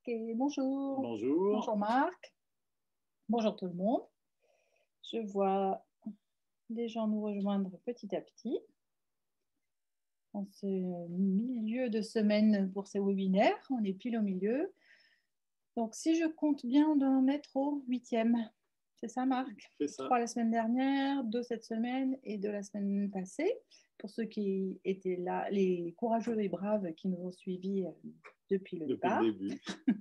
et bonjour. Bonjour. Bonjour Marc. Bonjour tout le monde. Je vois les gens nous rejoindre petit à petit en ce milieu de semaine pour ces webinaires. On est pile au milieu. Donc si je compte bien, on doit en être au 8e. C'est ça Marc? C'est ça. 3 la semaine dernière, 2 cette semaine et 2 la semaine passée. Pour ceux qui étaient là, les courageux et braves qui nous ont suivis depuis le départ. Le début.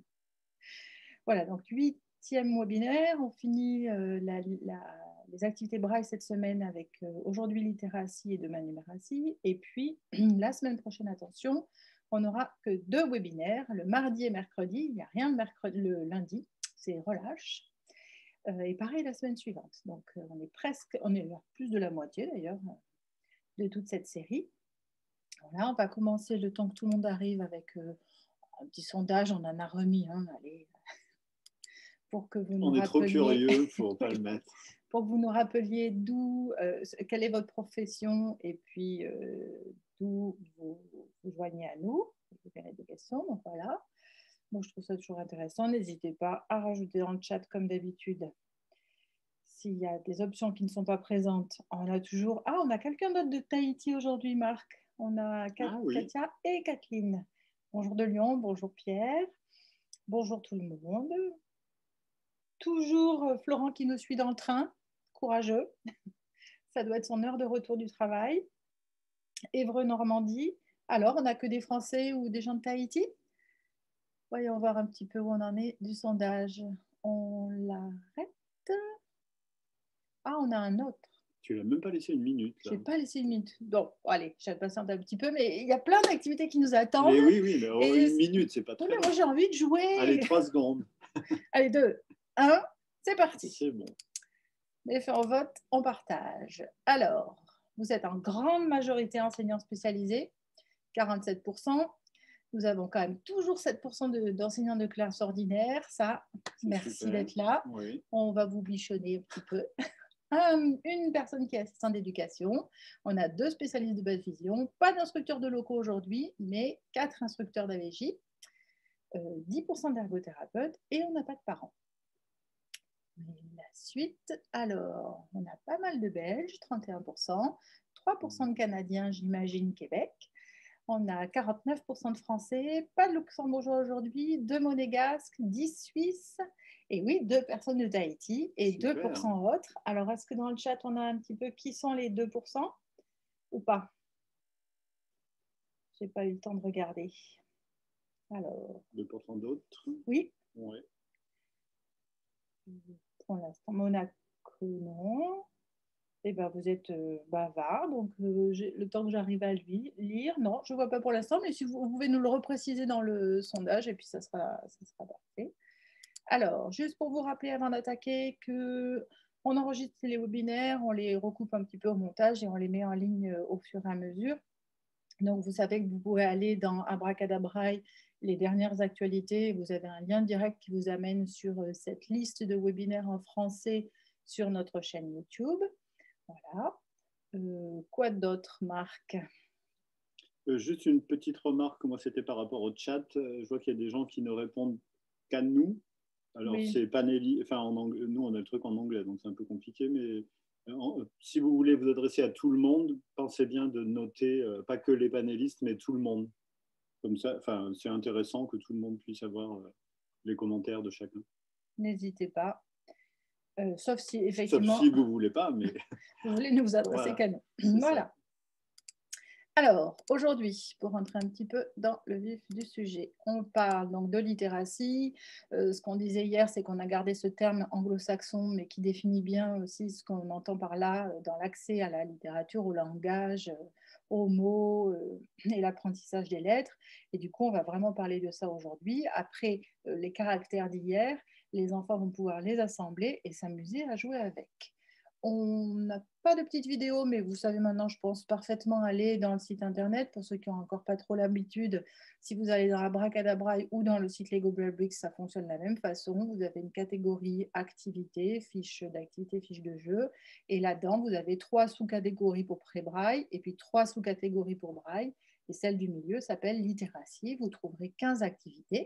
Voilà, donc 8e webinaire. On finit les activités braille cette semaine avec aujourd'hui littératie et demain numératie. Et puis, la semaine prochaine, attention, on n'aura que 2 webinaires, le mardi et mercredi. Il n'y a rien le lundi, c'est relâche. Et pareil la semaine suivante. Donc, on est à plus de la moitié d'ailleurs de toute cette série. Voilà, on va commencer le temps que tout le monde arrive avec un petit sondage. On en a remis un, allez, pour que vous nous rappeliez. On est trop curieux pour pas le mettre. Pour que vous nous rappeliez quelle est votre profession et puis d'où vous joignez à nous. Vous verrez des questions, donc voilà. Bon, je trouve ça toujours intéressant. N'hésitez pas à rajouter dans le chat comme d'habitude. S'il y a des options qui ne sont pas présentes, on a toujours... Ah, on a quelqu'un d'autre de Tahiti aujourd'hui, Marc. On a Katia et Kathleen. Bonjour de Lyon, bonjour Pierre. Bonjour tout le monde. Toujours Florent qui nous suit dans le train. Courageux. Ça doit être son heure de retour du travail. Évreux, Normandie. Alors, on n'a que des Français ou des gens de Tahiti? Voyons voir un petit peu où on en est du sondage. On l'arrête. Ah, on a un autre. Tu l'as même pas laissé une minute. Je n'ai pas laissé une minute. Donc, allez, je patiente un petit peu, mais il y a plein d'activités qui nous attendent. Mais oui, mais une minute, c'est pas très long. Moi, j'ai envie de jouer. Allez, 3 secondes. Allez, 2, 1, c'est parti. C'est bon. Les faits en vote, on partage. Alors, vous êtes en grande majorité enseignants spécialisés, 47%. Nous avons quand même toujours 7% d'enseignants de classe ordinaire. Ça, merci d'être là. Oui. On va vous bichonner un petit peu. Une personne qui est assistante d'éducation. On a 2 spécialistes de basse vision. Pas d'instructeurs de locaux aujourd'hui, mais 4 instructeurs d'AVJ. 10% d'ergothérapeutes et on n'a pas de parents. La suite, alors, on a pas mal de Belges, 31%, 3% de Canadiens, j'imagine, Québec. On a 49% de Français, pas de Luxembourgeois aujourd'hui, 2 Monégasques, 10 Suisses, et oui, 2 personnes de Tahiti et Super. 2% autres. Alors, est-ce que dans le chat, on a un petit peu qui sont les 2% ou pas? Je n'ai pas eu le temps de regarder. Alors, 2% d'autres? Oui. Oui. Pour l'instant, Monaco, non. Eh ben, vous êtes bavard, donc le temps que j'arrive à lire, non, je ne vois pas pour l'instant, mais si vous pouvez nous le repréciser dans le sondage, et puis ça sera parfait. Alors, juste pour vous rappeler avant d'attaquer qu'on enregistre les webinaires, on les recoupe un petit peu au montage et on les met en ligne au fur et à mesure. Donc, vous savez que vous pouvez aller dans Abracadabraille, les dernières actualités. Vous avez un lien direct qui vous amène sur cette liste de webinaires en français sur notre chaîne YouTube. Voilà. Quoi d'autre, Marc? Juste une petite remarque, moi c'était par rapport au chat. Je vois qu'il y a des gens qui ne répondent qu'à nous. Alors oui. C'est panéli, enfin en anglais, nous on a le truc en anglais, donc c'est un peu compliqué, mais si vous voulez vous adresser à tout le monde, pensez bien de noter pas que les panélistes, mais tout le monde. Comme ça, enfin, c'est intéressant que tout le monde puisse avoir les commentaires de chacun. N'hésitez pas. Sauf si, effectivement... Sauf si vous ne voulez pas, mais... Vous voulez nous adresser qu'à nous. Voilà. Alors, aujourd'hui, pour rentrer un petit peu dans le vif du sujet, on parle donc de littératie. Ce qu'on disait hier, c'est qu'on a gardé ce terme anglo-saxon, mais qui définit bien aussi ce qu'on entend par là dans l'accès à la littérature, au langage, aux mots et l'apprentissage des lettres. Et du coup, on va vraiment parler de ça aujourd'hui. Après les caractères d'hier, les enfants vont pouvoir les assembler et s'amuser à jouer avec. On n'a pas de petite vidéo, mais vous savez maintenant, je pense parfaitement aller dans le site internet. Pour ceux qui n'ont encore pas trop l'habitude, si vous allez dans Abracadabraille ou dans le site Lego Braillebricks, ça fonctionne de la même façon. Vous avez une catégorie activité, fiche d'activité, fiche de jeu. Et là-dedans, vous avez 3 sous-catégories pour pré-braille et puis 3 sous-catégories pour braille. Et celle du milieu s'appelle littératie. Vous trouverez 15 activités.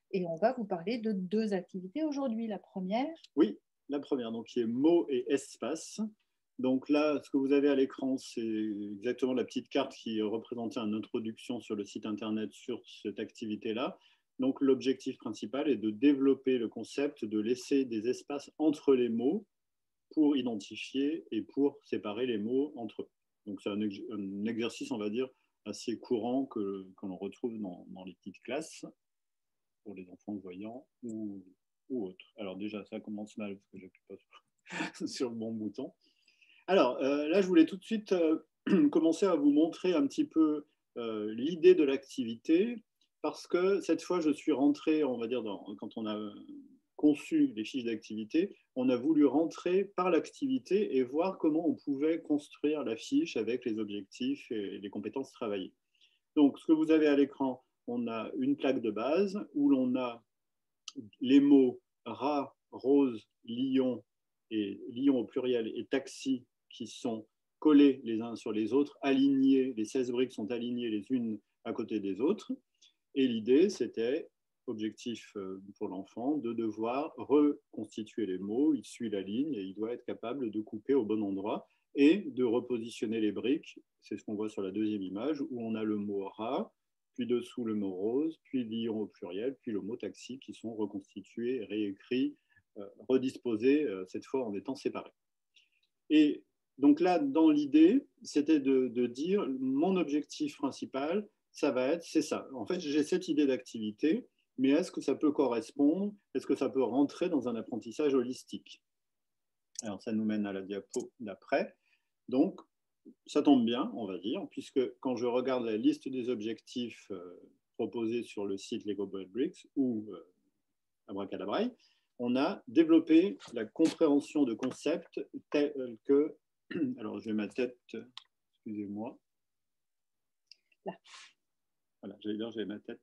Et on va vous parler de 2 activités aujourd'hui. La première. Oui, la première, donc qui est mots et espace. Donc là, ce que vous avez à l'écran, c'est exactement la petite carte qui représentait une introduction sur le site internet sur cette activité-là. Donc l'objectif principal est de développer le concept de laisser des espaces entre les mots pour identifier et pour séparer les mots entre eux. Donc c'est un exercice, on va dire, assez courant que l'on retrouve dans les petites classes pour les enfants voyants ou autres. Alors déjà, ça commence mal parce que je n'appuie pas sur le bon bouton. Alors là, je voulais tout de suite commencer à vous montrer un petit peu l'idée de l'activité, parce que cette fois, je suis rentré, on va dire, quand on a conçu les fiches d'activité, on a voulu rentrer par l'activité et voir comment on pouvait construire la fiche avec les objectifs et les compétences travaillées. Donc, ce que vous avez à l'écran, on a une plaque de base où l'on a les mots rat, rose, lion, et lion au pluriel, et taxi qui sont collés les uns sur les autres, alignés, les 16 briques sont alignées les unes à côté des autres. Et l'idée, c'était, objectif pour l'enfant, de devoir reconstituer les mots. Il suit la ligne et il doit être capable de couper au bon endroit et de repositionner les briques. C'est ce qu'on voit sur la deuxième image, où on a le mot rat, puis dessous le mot rose, puis lion au pluriel, puis le mot taxi, qui sont reconstitués, réécrits, redisposés, cette fois en étant séparés. Et donc là, dans l'idée, c'était de dire, mon objectif principal, ça va être, c'est ça. En fait, j'ai cette idée d'activité, mais est-ce que ça peut correspondre, est-ce que ça peut rentrer dans un apprentissage holistique? Alors, ça nous mène à la diapo d'après. Donc, ça tombe bien, on va dire, puisque quand je regarde la liste des objectifs proposés sur le site Lego Brick Bricks ou Abracadabraille, on a développé la compréhension de concepts tels que, alors je vais ma tête, excusez-moi, là. Voilà, j'allais dire, j'avais ma tête,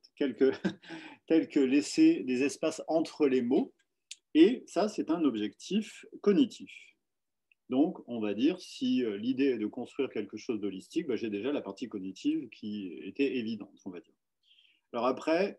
tels que laisser des espaces entre les mots, et ça, c'est un objectif cognitif. Donc, on va dire, si l'idée est de construire quelque chose d'holistique, j'ai déjà la partie cognitive qui était évidente, on va dire. Alors après,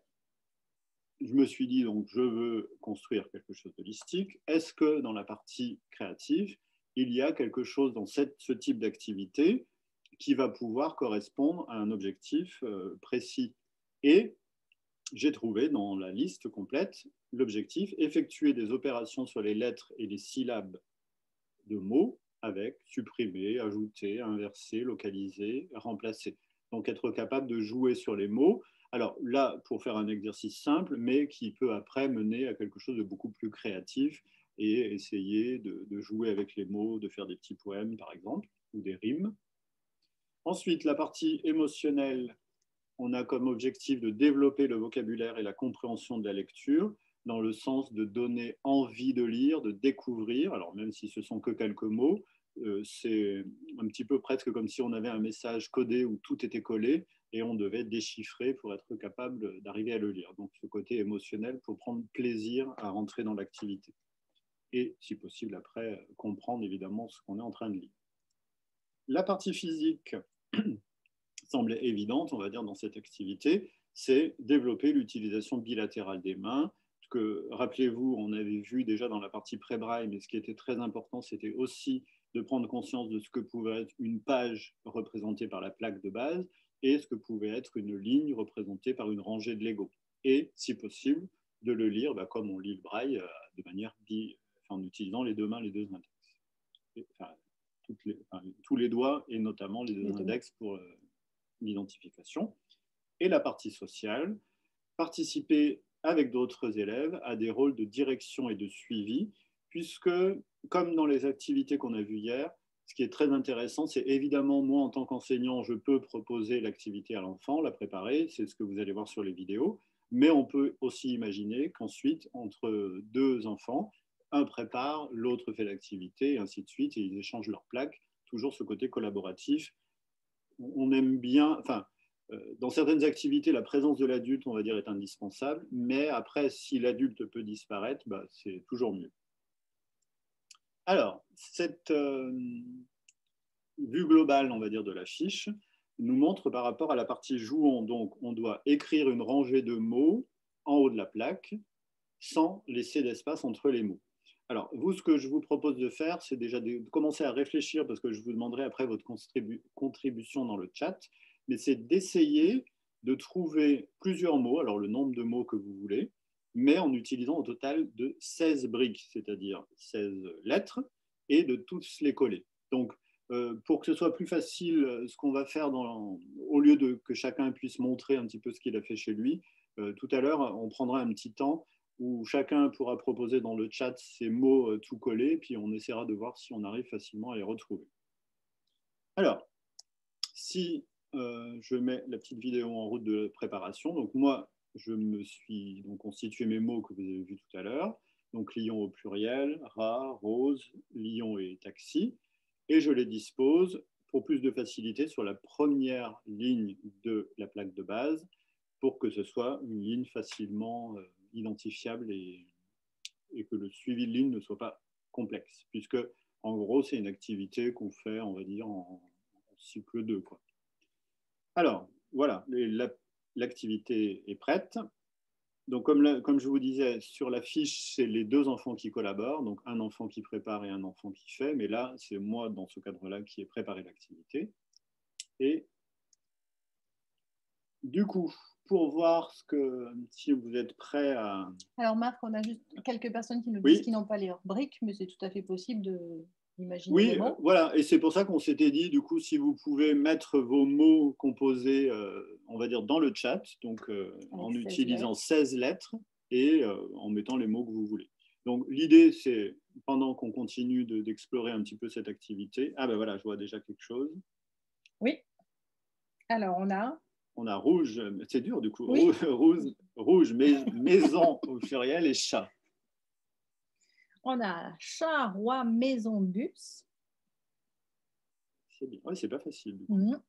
je me suis dit, donc, je veux construire quelque chose d'holistique. Est-ce que dans la partie créative, il y a quelque chose dans ce type d'activité qui va pouvoir correspondre à un objectif précis? Et j'ai trouvé dans la liste complète l'objectif effectuer des opérations sur les lettres et les syllabes de mots avec supprimer, ajouter, inverser, localiser, remplacer. Donc être capable de jouer sur les mots. Alors là, pour faire un exercice simple, mais qui peut après mener à quelque chose de beaucoup plus créatif et essayer de jouer avec les mots, de faire des petits poèmes par exemple, ou des rimes. Ensuite, la partie émotionnelle, on a comme objectif de développer le vocabulaire et la compréhension de la lecture, dans le sens de donner envie de lire, de découvrir. Alors même si ce sont que quelques mots, c'est un petit peu presque comme si on avait un message codé où tout était collé et on devait déchiffrer pour être capable d'arriver à le lire. Donc ce côté émotionnel pour prendre plaisir à rentrer dans l'activité. Et si possible après, comprendre évidemment ce qu'on est en train de lire. La partie physique semblait évidente, on va dire, dans cette activité, c'est développer l'utilisation bilatérale des mains, que, rappelez-vous, on avait vu déjà dans la partie pré-braille, mais ce qui était très important, c'était aussi de prendre conscience de ce que pouvait être une page représentée par la plaque de base et ce que pouvait être une ligne représentée par une rangée de Lego. Et, si possible, de le lire comme on lit le braille, de manière en utilisant les deux mains, les deux index. Tous les doigts et notamment les deux index pour l'identification. Et la partie sociale, participer avec d'autres élèves à des rôles de direction et de suivi, puisque, comme dans les activités qu'on a vues hier, ce qui est très intéressant, c'est évidemment, moi, en tant qu'enseignant, je peux proposer l'activité à l'enfant, la préparer, c'est ce que vous allez voir sur les vidéos, mais on peut aussi imaginer qu'ensuite, entre deux enfants, un prépare, l'autre fait l'activité, et ainsi de suite, et ils échangent leurs plaques, toujours ce côté collaboratif. On aime bien, dans certaines activités, la présence de l'adulte, on va dire, est indispensable, mais après, si l'adulte peut disparaître, c'est toujours mieux. Alors, cette vue globale, on va dire, de la fiche, nous montre par rapport à la partie jouant. Donc, on doit écrire une rangée de mots en haut de la plaque sans laisser d'espace entre les mots. Alors, vous, ce que je vous propose de faire, c'est déjà de commencer à réfléchir, parce que je vous demanderai après votre contribution dans le chat, mais c'est d'essayer de trouver plusieurs mots, alors le nombre de mots que vous voulez, mais en utilisant au total de 16 briques, c'est-à-dire 16 lettres, et de tous les coller. Donc, pour que ce soit plus facile, ce qu'on va faire, au lieu de que chacun puisse montrer un petit peu ce qu'il a fait chez lui, tout à l'heure, on prendra un petit temps où chacun pourra proposer dans le chat ces mots tout collés, puis on essaiera de voir si on arrive facilement à les retrouver. Alors, si je mets la petite vidéo en route de préparation, donc moi, je me suis donc constitué mes mots que vous avez vus tout à l'heure, donc lion au pluriel, rat, rose, lion et taxi, et je les dispose pour plus de facilité sur la première ligne de la plaque de base, pour que ce soit une ligne facilement identifiable et que le suivi de ligne ne soit pas complexe, puisque en gros, c'est une activité qu'on fait, on va dire, en cycle 2, quoi. Alors, voilà, l'activité est prête. Donc, comme je vous disais, sur la fiche, c'est les deux enfants qui collaborent, donc un enfant qui prépare et un enfant qui fait, mais là, c'est moi, dans ce cadre-là, qui ai préparé l'activité. Et du coup, pour voir si vous êtes prêts à... Alors Marc, on a juste quelques personnes qui nous disent qu'ils n'ont pas les briques, mais c'est tout à fait possible d'imaginer les mots. Voilà, et c'est pour ça qu'on s'était dit, du coup, si vous pouvez mettre vos mots composés, on va dire, dans le chat, donc en utilisant 16 lettres et en mettant les mots que vous voulez. Donc l'idée, c'est, pendant qu'on continue d'explorer un petit peu cette activité, ah ben voilà, je vois déjà quelque chose. Oui, alors on a rouge, c'est dur du coup, oui. rouge, maison au pluriel et chat. On a chat, roi, maison, bus. C'est bien, ouais, c'est pas facile.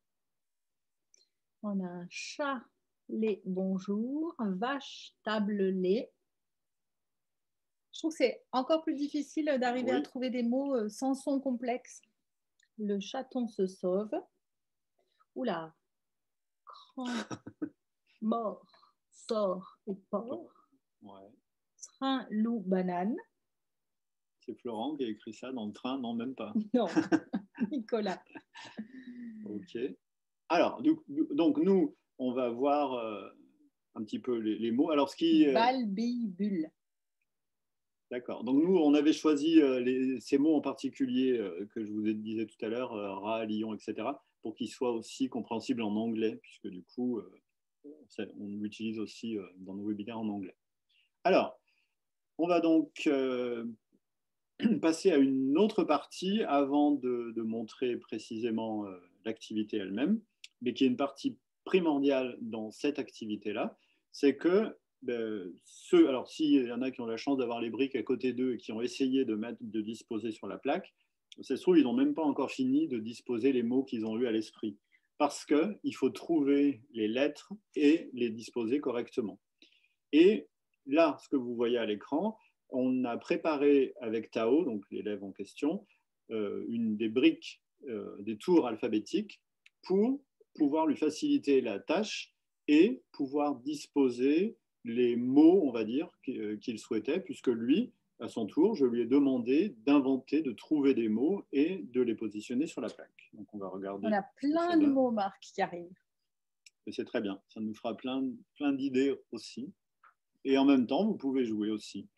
On a chat, lait, bonjour, vache, table, lait. Je trouve que c'est encore plus difficile d'arriver à trouver des mots sans son complexe. Le chaton se sauve. Oula, cran, mort, sort et porc. Ouais. Train, loup, banane. C'est Florent qui a écrit ça dans le train, non, même pas. Non, Nicolas. Ok. Alors, donc nous, on va voir un petit peu les mots. Alors, Balbibule. D'accord. Donc nous, on avait choisi ces mots en particulier que je vous disais tout à l'heure, rat, lion, etc., pour qu'ils soient aussi compréhensibles en anglais, puisque du coup, on l'utilise aussi dans nos webinaires en anglais. Alors, on va donc passer à une autre partie avant de montrer précisément l'activité elle-même, mais qui est une partie primordiale dans cette activité-là, c'est que alors s'il y en a qui ont la chance d'avoir les briques à côté d'eux et qui ont essayé de disposer sur la plaque, ça se trouve, ils n'ont même pas encore fini de disposer les mots qu'ils ont eus à l'esprit, parce qu'il faut trouver les lettres et les disposer correctement. Et là, ce que vous voyez à l'écran, on a préparé avec Tao, donc l'élève en question, une des briques, des tours alphabétiques pour pouvoir lui faciliter la tâche et pouvoir disposer les mots, on va dire, qu'il souhaitait, puisque lui, à son tour, je lui ai demandé d'inventer, de trouver des mots et de les positionner sur la plaque. Donc on va regarder. On a plein de mots, Marc, qui arrivent. C'est très bien, ça nous fera plein d'idées aussi. Et en même temps, vous pouvez jouer aussi.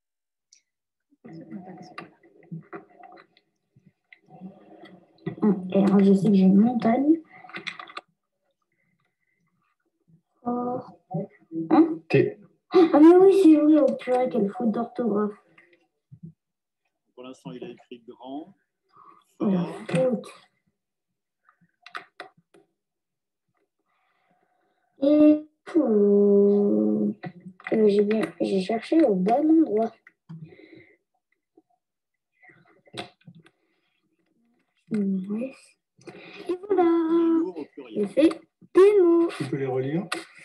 Alors, je sais que j'ai une montagne. Oh. Hein? Ah mais oui, c'est vrai, oh purée, quelle faute d'orthographe. Pour l'instant, il a écrit grand. La faute. Et j'ai cherché au bon endroit. Et voilà, j'ai fait des mots. Tu peux les relire?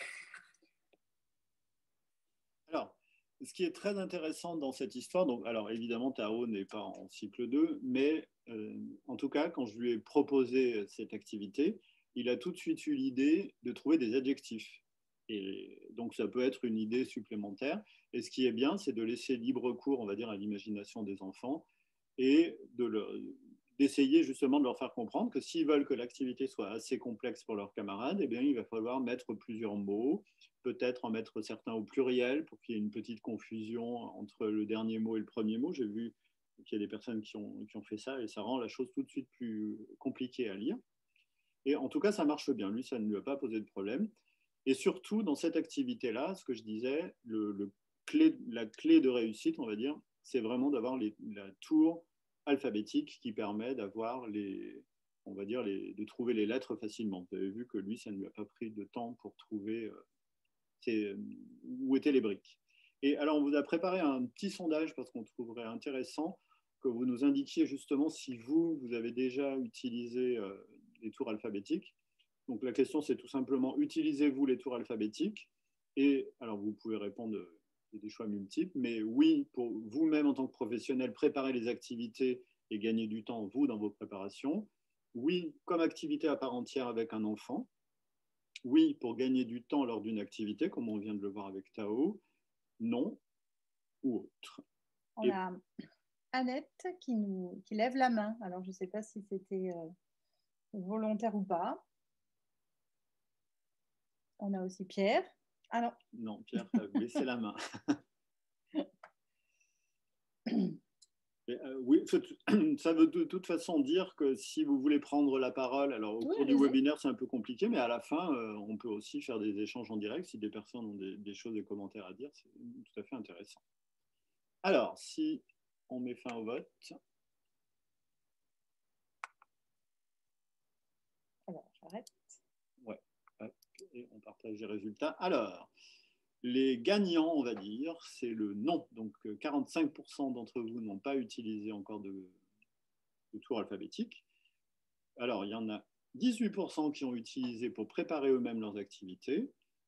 Alors, ce qui est très intéressant dans cette histoire, donc, alors évidemment, Tao n'est pas en cycle 2, mais en tout cas, quand je lui ai proposé cette activité, il a tout de suite eu l'idée de trouver des adjectifs. Et donc, ça peut être une idée supplémentaire. Et ce qui est bien, c'est de laisser libre cours, on va dire, à l'imagination des enfants et d'essayer justement de leur faire comprendre que s'ils veulent que l'activité soit assez complexe pour leurs camarades, eh bien, il va falloir mettre plusieurs mots, peut-être en mettre certains au pluriel pour qu'il y ait une petite confusion entre le dernier mot et le premier mot. J'ai vu qu'il y a des personnes qui ont fait ça et ça rend la chose tout de suite plus compliquée à lire. Et en tout cas, ça marche bien. Lui, ça ne lui a pas posé de problème. Et surtout, dans cette activité-là, ce que je disais, la clé de réussite, on va dire, c'est vraiment d'avoir la tour alphabétique qui permet d'avoir on va dire, de trouver les lettres facilement. Vous avez vu que lui, ça ne lui a pas pris de temps pour trouver où étaient les briques. Et alors, on vous a préparé un petit sondage parce qu'on trouverait intéressant que vous nous indiquiez justement si vous avez déjà utilisé les tours alphabétiques. Donc la question, c'est tout simplement, utilisez-vous les tours alphabétiques? Et alors, vous pouvez répondre des choix multiples, mais oui, pour vous-même en tant que professionnel, préparer les activités et gagner du temps, vous, dans vos préparations. Oui, comme activité à part entière avec un enfant. Oui, pour gagner du temps lors d'une activité, comme on vient de le voir avec Tao. Non, ou autre. On a Annette qui lève la main. Alors, je ne sais pas si c'était volontaire ou pas. On a aussi Pierre. Ah non. Non, Pierre, tu as baissé la main. Oui, ça veut de toute façon dire que si vous voulez prendre la parole, alors au cours du webinaire, c'est un peu compliqué, mais à la fin, on peut aussi faire des échanges en direct. Si des personnes ont des choses, des commentaires à dire, c'est tout à fait intéressant. Alors, si on met fin au vote. Alors, j'arrête. Ouais, et on partage les résultats. Alors, les gagnants, on va dire, c'est le non. Donc, 45% d'entre vous n'ont pas utilisé encore de tour alphabétique. Alors, il y en a 18% qui ont utilisé pour préparer eux-mêmes leurs activités,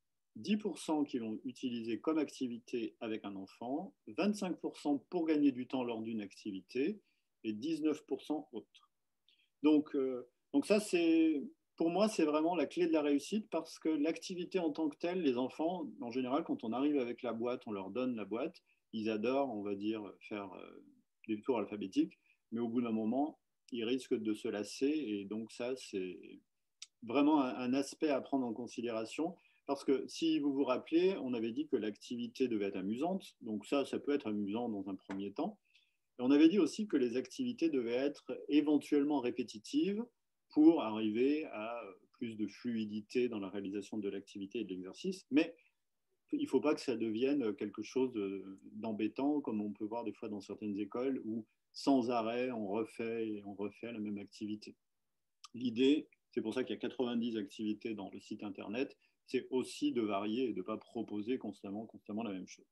10% qui l'ont utilisé comme activité avec un enfant, 25% pour gagner du temps lors d'une activité et 19% autres. Donc ça, pour moi, c'est vraiment la clé de la réussite parce que l'activité en tant que telle, les enfants, en général, quand on arrive avec la boîte, on leur donne la boîte, ils adorent, on va dire, faire des tours alphabétiques, mais au bout d'un moment, ils risquent de se lasser et donc ça, c'est vraiment un aspect à prendre en considération parce que si vous vous rappelez, on avait dit que l'activité devait être amusante, donc ça peut être amusant dans un premier temps. Et on avait dit aussi que les activités devaient être éventuellement répétitives pour arriver à plus de fluidité dans la réalisation de l'activité et de l'exercice, mais il ne faut pas que ça devienne quelque chose d'embêtant, comme on peut voir des fois dans certaines écoles, où sans arrêt, on refait la même activité. L'idée, c'est pour ça qu'il y a 90 activités dans le site internet, c'est aussi de varier et de ne pas proposer constamment la même chose.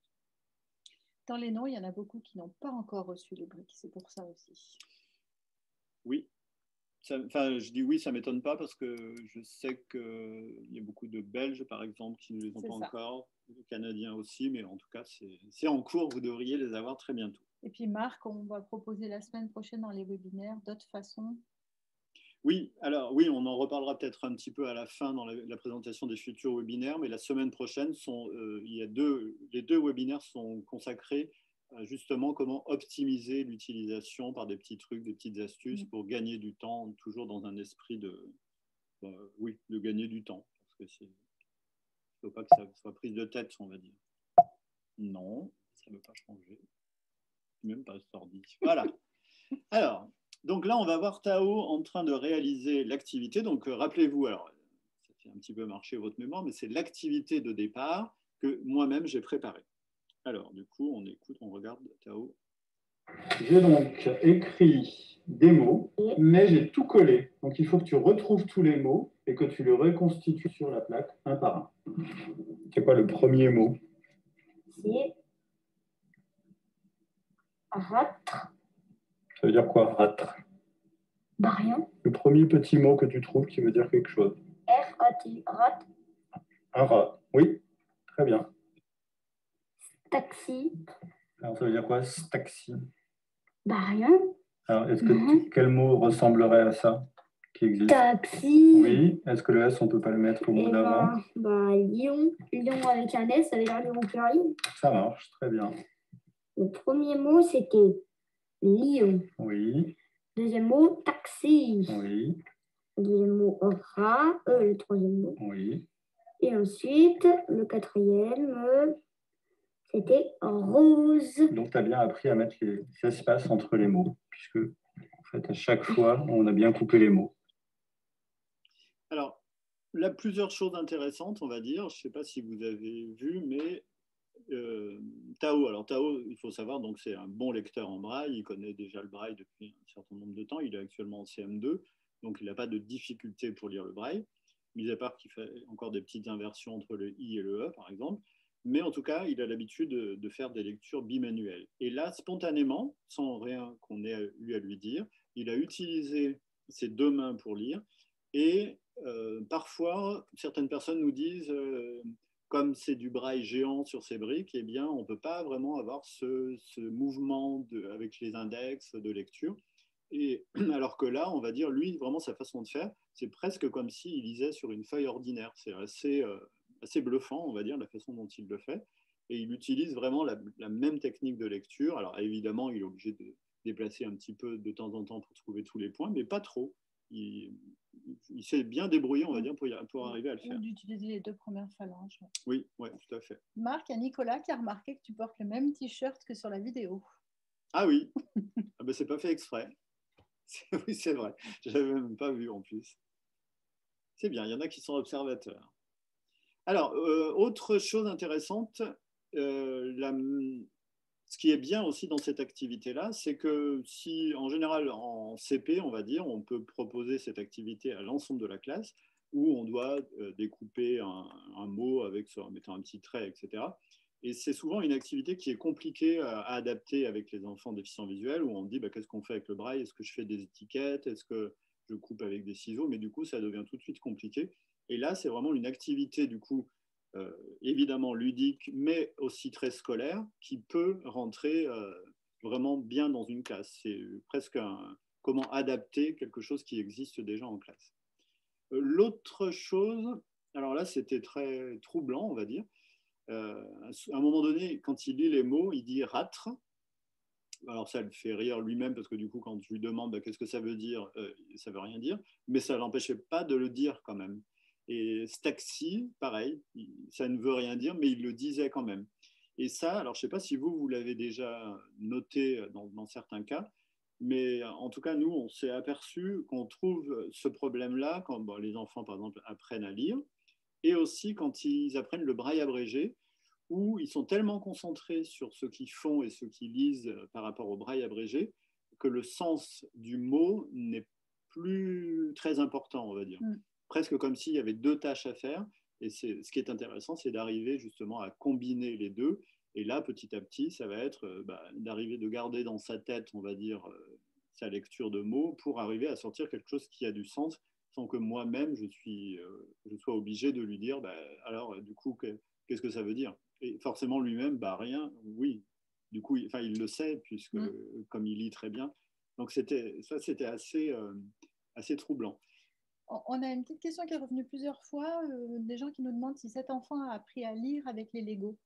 Dans les noms, il y en a beaucoup qui n'ont pas encore reçu les briques, c'est pour ça aussi. Oui. Je dis oui, ça ne m'étonne pas parce que je sais qu'il y a beaucoup de Belges, par exemple, qui ne les ont pas encore, de Canadiens aussi, mais en tout cas, c'est en cours, vous devriez les avoir très bientôt. Et puis Marc, on va proposer la semaine prochaine dans les webinaires d'autres façons. Oui, alors oui, on en reparlera peut-être un petit peu à la fin dans la présentation des futurs webinaires, mais la semaine prochaine, les deux webinaires sont consacrés à justement comment optimiser l'utilisation par des petits trucs, des petites astuces pour gagner du temps, toujours dans un esprit de gagner du temps. Parce que il ne faut pas que ça soit prise de tête, on va dire. Non, ça ne veut pas changer. Même pas sordi. Voilà. Alors, donc là, on va voir Tao en train de réaliser l'activité. Donc, rappelez-vous, alors, ça fait un petit peu marcher votre mémoire, mais c'est l'activité de départ que moi-même, j'ai préparée. Alors, du coup, on écoute, on regarde Tao. J'ai donc écrit des mots, mais j'ai tout collé. Donc, il faut que tu retrouves tous les mots et que tu les reconstitues sur la plaque un par un. C'est quoi le premier mot? C'est ratre. Ça veut dire quoi, ratre? Bah rien. Le premier petit mot que tu trouves qui veut dire quelque chose. R-A-T, rate. Un rat. Oui, très bien. Taxi. Alors, ça veut dire quoi, taxi? Bah rien. Alors, quel mot ressemblerait à ça? qui existe. Taxi. Oui. Est-ce que le S, on ne peut pas le mettre au mot d'avant? Lion. Lion avec un S, ça veut dire lion au pluriel. Ça marche, très bien. Le premier mot, c'était lion. Oui. Deuxième mot, taxi. Oui. Deuxième mot, rat. Le troisième mot. Oui. Et ensuite, le quatrième, c'était rose. Donc, tu as bien appris à mettre les espaces entre les mots, puisque en fait, à chaque fois, on a bien coupé les mots. Alors, là, plusieurs choses intéressantes, on va dire. Je ne sais pas si vous avez vu, mais Tao, alors Tao, il faut savoir, donc c'est un bon lecteur en braille, il connaît déjà le braille depuis un certain nombre de temps, il est actuellement en CM2, donc il n'a pas de difficulté pour lire le braille, mis à part qu'il fait encore des petites inversions entre le I et le E, par exemple, mais en tout cas, il a l'habitude de faire des lectures bimanuelles. Et là, spontanément, sans rien qu'on ait eu à lui dire, il a utilisé ses deux mains pour lire, et parfois, certaines personnes nous disent comme c'est du braille géant sur ces briques, eh bien, on ne peut pas vraiment avoir ce mouvement avec les index de lecture. Et alors que là, on va dire, lui, vraiment, sa façon de faire, c'est presque comme s'il lisait sur une feuille ordinaire. C'est assez bluffant, on va dire, la façon dont il le fait. Et il utilise vraiment la même technique de lecture. Alors, évidemment, il est obligé de déplacer un petit peu de temps en temps pour trouver tous les points, mais pas trop. Il s'est bien débrouillé, on va dire, pour arriver à le faire. D'utiliser les deux premières phalanges. Oui, ouais, tout à fait. Marc, il y a Nicolas qui a remarqué que tu portes le même t-shirt que sur la vidéo. Ah oui, ah ben, c'est pas fait exprès. Oui, c'est vrai. Je l'avais même pas vu en plus. C'est bien, il y en a qui sont observateurs. Alors, autre chose intéressante, ce qui est bien aussi dans cette activité-là, c'est que si, en général, en CP, on va dire, on peut proposer cette activité à l'ensemble de la classe, où on doit découper un mot en mettant un petit trait, etc. Et c'est souvent une activité qui est compliquée à adapter avec les enfants déficients visuels, où on dit bah, qu'est-ce qu'on fait avec le braille? Est-ce que je fais des étiquettes? Est-ce que je coupe avec des ciseaux? Mais du coup, ça devient tout de suite compliqué. Et là, c'est vraiment une activité, du coup, évidemment ludique, mais aussi très scolaire, qui peut rentrer vraiment bien dans une classe. C'est presque comment adapter quelque chose qui existe déjà en classe. L'autre chose, alors là, c'était très troublant, on va dire. À un moment donné, quand il lit les mots, il dit râtre. Alors ça le fait rire lui-même parce que du coup, quand je lui demande bah, qu'est-ce que ça veut dire, ça veut rien dire, mais ça ne l'empêchait pas de le dire quand même. Et Staxi, pareil, ça ne veut rien dire, mais il le disait quand même. Et ça, alors je ne sais pas si vous l'avez déjà noté dans certains cas, mais en tout cas, nous, on s'est aperçu qu'on trouve ce problème-là quand les enfants, par exemple, apprennent à lire, et aussi quand ils apprennent le braille abrégé, où ils sont tellement concentrés sur ce qu'ils font et ce qu'ils lisent par rapport au braille abrégé, que le sens du mot n'est plus très important, on va dire. Presque comme s'il y avait deux tâches à faire. Et ce qui est intéressant, c'est d'arriver justement à combiner les deux. Et là, petit à petit, ça va être d'arriver de garder dans sa tête, on va dire, sa lecture de mots pour arriver à sortir quelque chose qui a du sens, sans que moi-même, je sois obligé de lui dire, alors, du coup, qu'est-ce que ça veut dire? Et forcément, lui-même, rien, oui. Du coup, il le sait, puisque comme il lit très bien. Donc, c'était assez troublant. On a une petite question qui est revenue plusieurs fois, des gens qui nous demandent si cet enfant a appris à lire avec les Legos.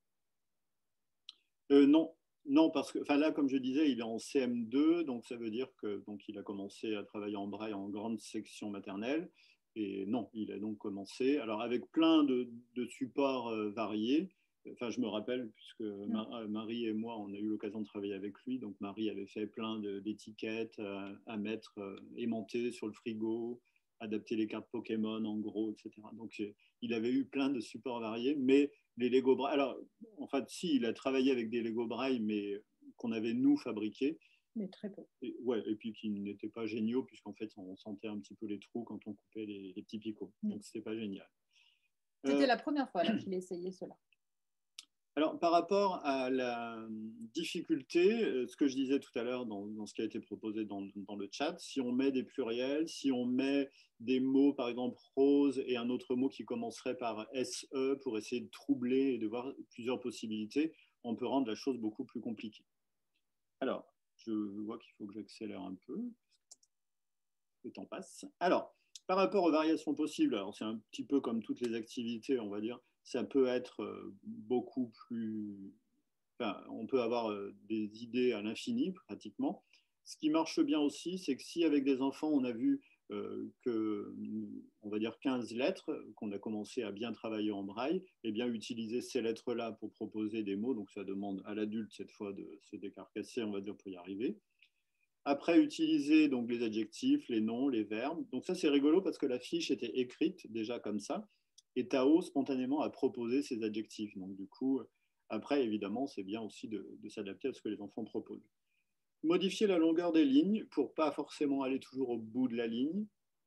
Non, parce que là, comme je disais, il est en CM2, donc ça veut dire qu'il a commencé à travailler en braille en grande section maternelle. Et non, il a donc commencé, alors avec plein de supports variés. Enfin, je me rappelle, puisque Marie et moi, on a eu l'occasion de travailler avec lui. Donc, Marie avait fait plein d'étiquettes à mettre aimantées sur le frigo, adapter les cartes Pokémon en gros, etc. Donc, il avait eu plein de supports variés, mais les Lego Braille, alors, en fait, si, il a travaillé avec des Lego Braille, mais qu'on avait nous fabriqués. Mais très peu. Et puis qui n'étaient pas géniaux, puisqu'en fait, on sentait un petit peu les trous quand on coupait les petits picots. Donc, c'était pas génial. C'était la première fois qu'il essayait cela. Alors, par rapport à la difficulté, ce que je disais tout à l'heure dans ce qui a été proposé dans le chat, si on met des pluriels, si on met des mots, par exemple rose, et un autre mot qui commencerait par SE pour essayer de troubler et de voir plusieurs possibilités, on peut rendre la chose beaucoup plus compliquée. Alors, je vois qu'il faut que j'accélère un peu. le temps passe. Alors, par rapport aux variations possibles, alors c'est un petit peu comme toutes les activités, on va dire, ça peut être beaucoup plus... Enfin, on peut avoir des idées à l'infini, pratiquement. Ce qui marche bien aussi, c'est que si avec des enfants, on a vu que, on va dire 15 lettres, qu'on a commencé à bien travailler en braille, et bien utiliser ces lettres-là pour proposer des mots, donc ça demande à l'adulte cette fois de se décarcasser, on va dire, pour y arriver. Après, utiliser donc les adjectifs, les noms, les verbes. Donc ça, c'est rigolo parce que la fiche était écrite déjà comme ça, et Tao, spontanément, a proposé ces adjectifs. Donc du coup, après, évidemment, c'est bien aussi de s'adapter à ce que les enfants proposent. Modifier la longueur des lignes pour pas forcément aller toujours au bout de la ligne.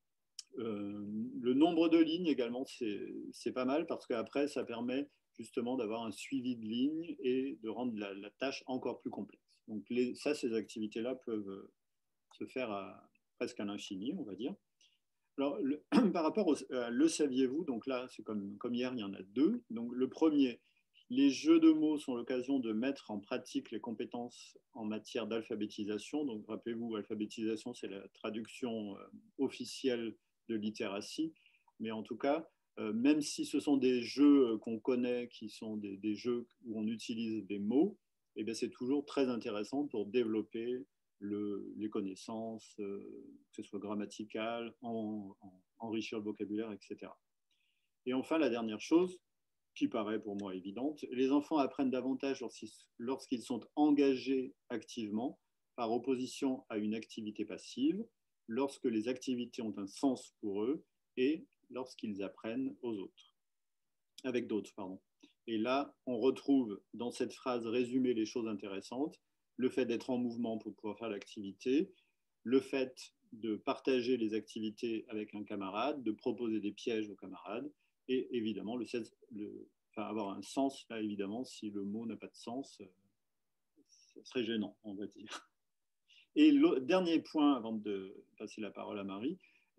Le nombre de lignes également, c'est pas mal parce qu'après, ça permet justement d'avoir un suivi de lignes et de rendre la tâche encore plus complexe. Donc ces activités-là peuvent se faire presque à l'infini, on va dire. Alors, par rapport au le saviez-vous, donc là, c'est comme hier, il y en a deux. Donc le premier, les jeux de mots sont l'occasion de mettre en pratique les compétences en matière d'alphabétisation. Donc rappelez-vous, alphabétisation, c'est la traduction officielle de littératie. Mais en tout cas, même si ce sont des jeux qu'on connaît, qui sont des jeux où on utilise des mots, eh bien, c'est toujours très intéressant pour développer les connaissances, que ce soit grammaticales, enrichir le vocabulaire, etc. Et enfin, la dernière chose, qui paraît pour moi évidente, les enfants apprennent davantage lorsqu'ils sont engagés activement, par opposition à une activité passive, lorsque les activités ont un sens pour eux et lorsqu'ils apprennent avec d'autres. Et là, on retrouve dans cette phrase résumée les choses intéressantes, le fait d'être en mouvement pour pouvoir faire l'activité, le fait de partager les activités avec un camarade, de proposer des pièges aux camarades, et évidemment, avoir un sens, là, évidemment, si le mot n'a pas de sens, ça serait gênant, on va dire. Et le dernier point, avant de passer la parole à Marie,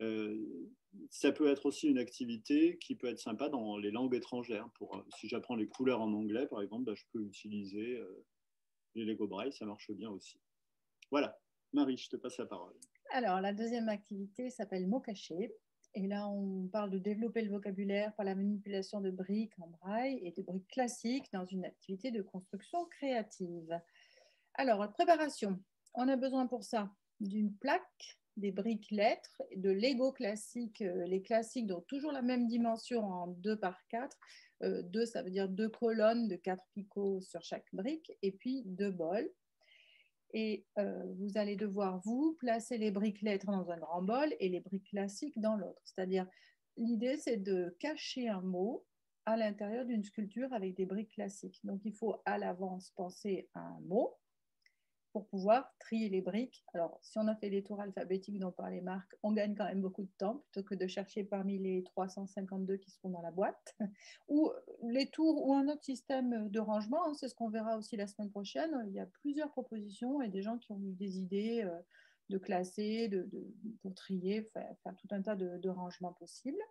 ça peut être aussi une activité qui peut être sympa dans les langues étrangères. Si j'apprends les couleurs en anglais, par exemple, je peux utiliser les Lego Braille, ça marche bien aussi. Voilà. Marie, je te passe la parole. Alors, la deuxième activité s'appelle mots cachés. Et là, on parle de développer le vocabulaire par la manipulation de briques en braille et de briques classiques dans une activité de construction créative. Alors, préparation. On a besoin pour ça d'une plaque, des briques lettres, de Lego classiques, les classiques, donc toujours la même dimension en 2 par 4. 2, ça veut dire 2 colonnes de 4 picots sur chaque brique, et puis 2 bols. Et vous allez devoir, vous, placer les briques lettres dans un grand bol et les briques classiques dans l'autre. C'est-à-dire, l'idée, c'est de cacher un mot à l'intérieur d'une sculpture avec des briques classiques. Donc, il faut à l'avance penser à un mot pour pouvoir trier les briques. Alors, si on a fait les tours alphabétiques dont parlait Marc, on gagne quand même beaucoup de temps plutôt que de chercher parmi les 352 qui seront dans la boîte. Ou les tours ou un autre système de rangement, hein, c'est ce qu'on verra aussi la semaine prochaine. Il y a plusieurs propositions et des gens qui ont eu des idées de classer, pour trier, faire tout un tas de rangements possibles.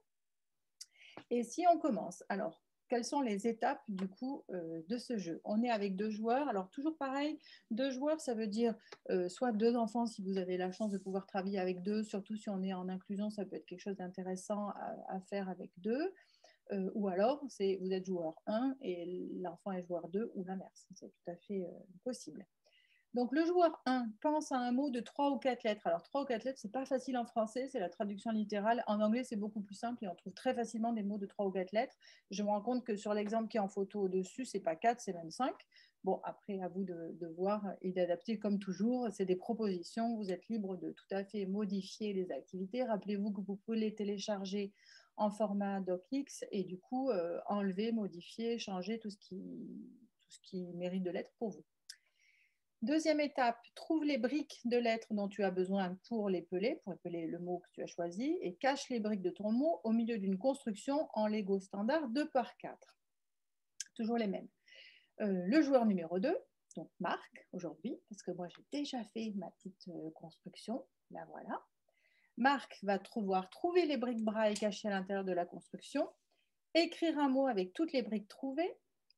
Et si on commence, alors, quelles sont les étapes du coup de ce jeu? On est avec 2 joueurs. Alors toujours pareil, 2 joueurs, ça veut dire soit 2 enfants si vous avez la chance de pouvoir travailler avec 2, surtout si on est en inclusion, ça peut être quelque chose d'intéressant à faire avec 2. Ou alors, vous êtes joueur 1 et l'enfant est joueur 2 ou l'inverse. C'est tout à fait possible. Donc, le joueur 1 pense à un mot de 3 ou 4 lettres. Alors, 3 ou 4 lettres, ce n'est pas facile en français, c'est la traduction littérale. En anglais, c'est beaucoup plus simple et on trouve très facilement des mots de 3 ou 4 lettres. Je me rends compte que sur l'exemple qui est en photo au-dessus, ce n'est pas 4, c'est même 5. Bon, après, à vous de voir et d'adapter comme toujours. C'est des propositions. Vous êtes libre de tout à fait modifier les activités. Rappelez-vous que vous pouvez les télécharger en format docx et du coup, enlever, modifier, changer tout ce qui mérite de l'être pour vous. Deuxième étape, trouve les briques de lettres dont tu as besoin pour épeler le mot que tu as choisi, et cache les briques de ton mot au milieu d'une construction en Lego standard 2 par 4. Toujours les mêmes. Le joueur numéro 2, donc Marc, aujourd'hui, parce que moi j'ai déjà fait ma petite construction, là voilà. Marc va pouvoir trouver les briques braille cachées à l'intérieur de la construction, écrire un mot avec toutes les briques trouvées.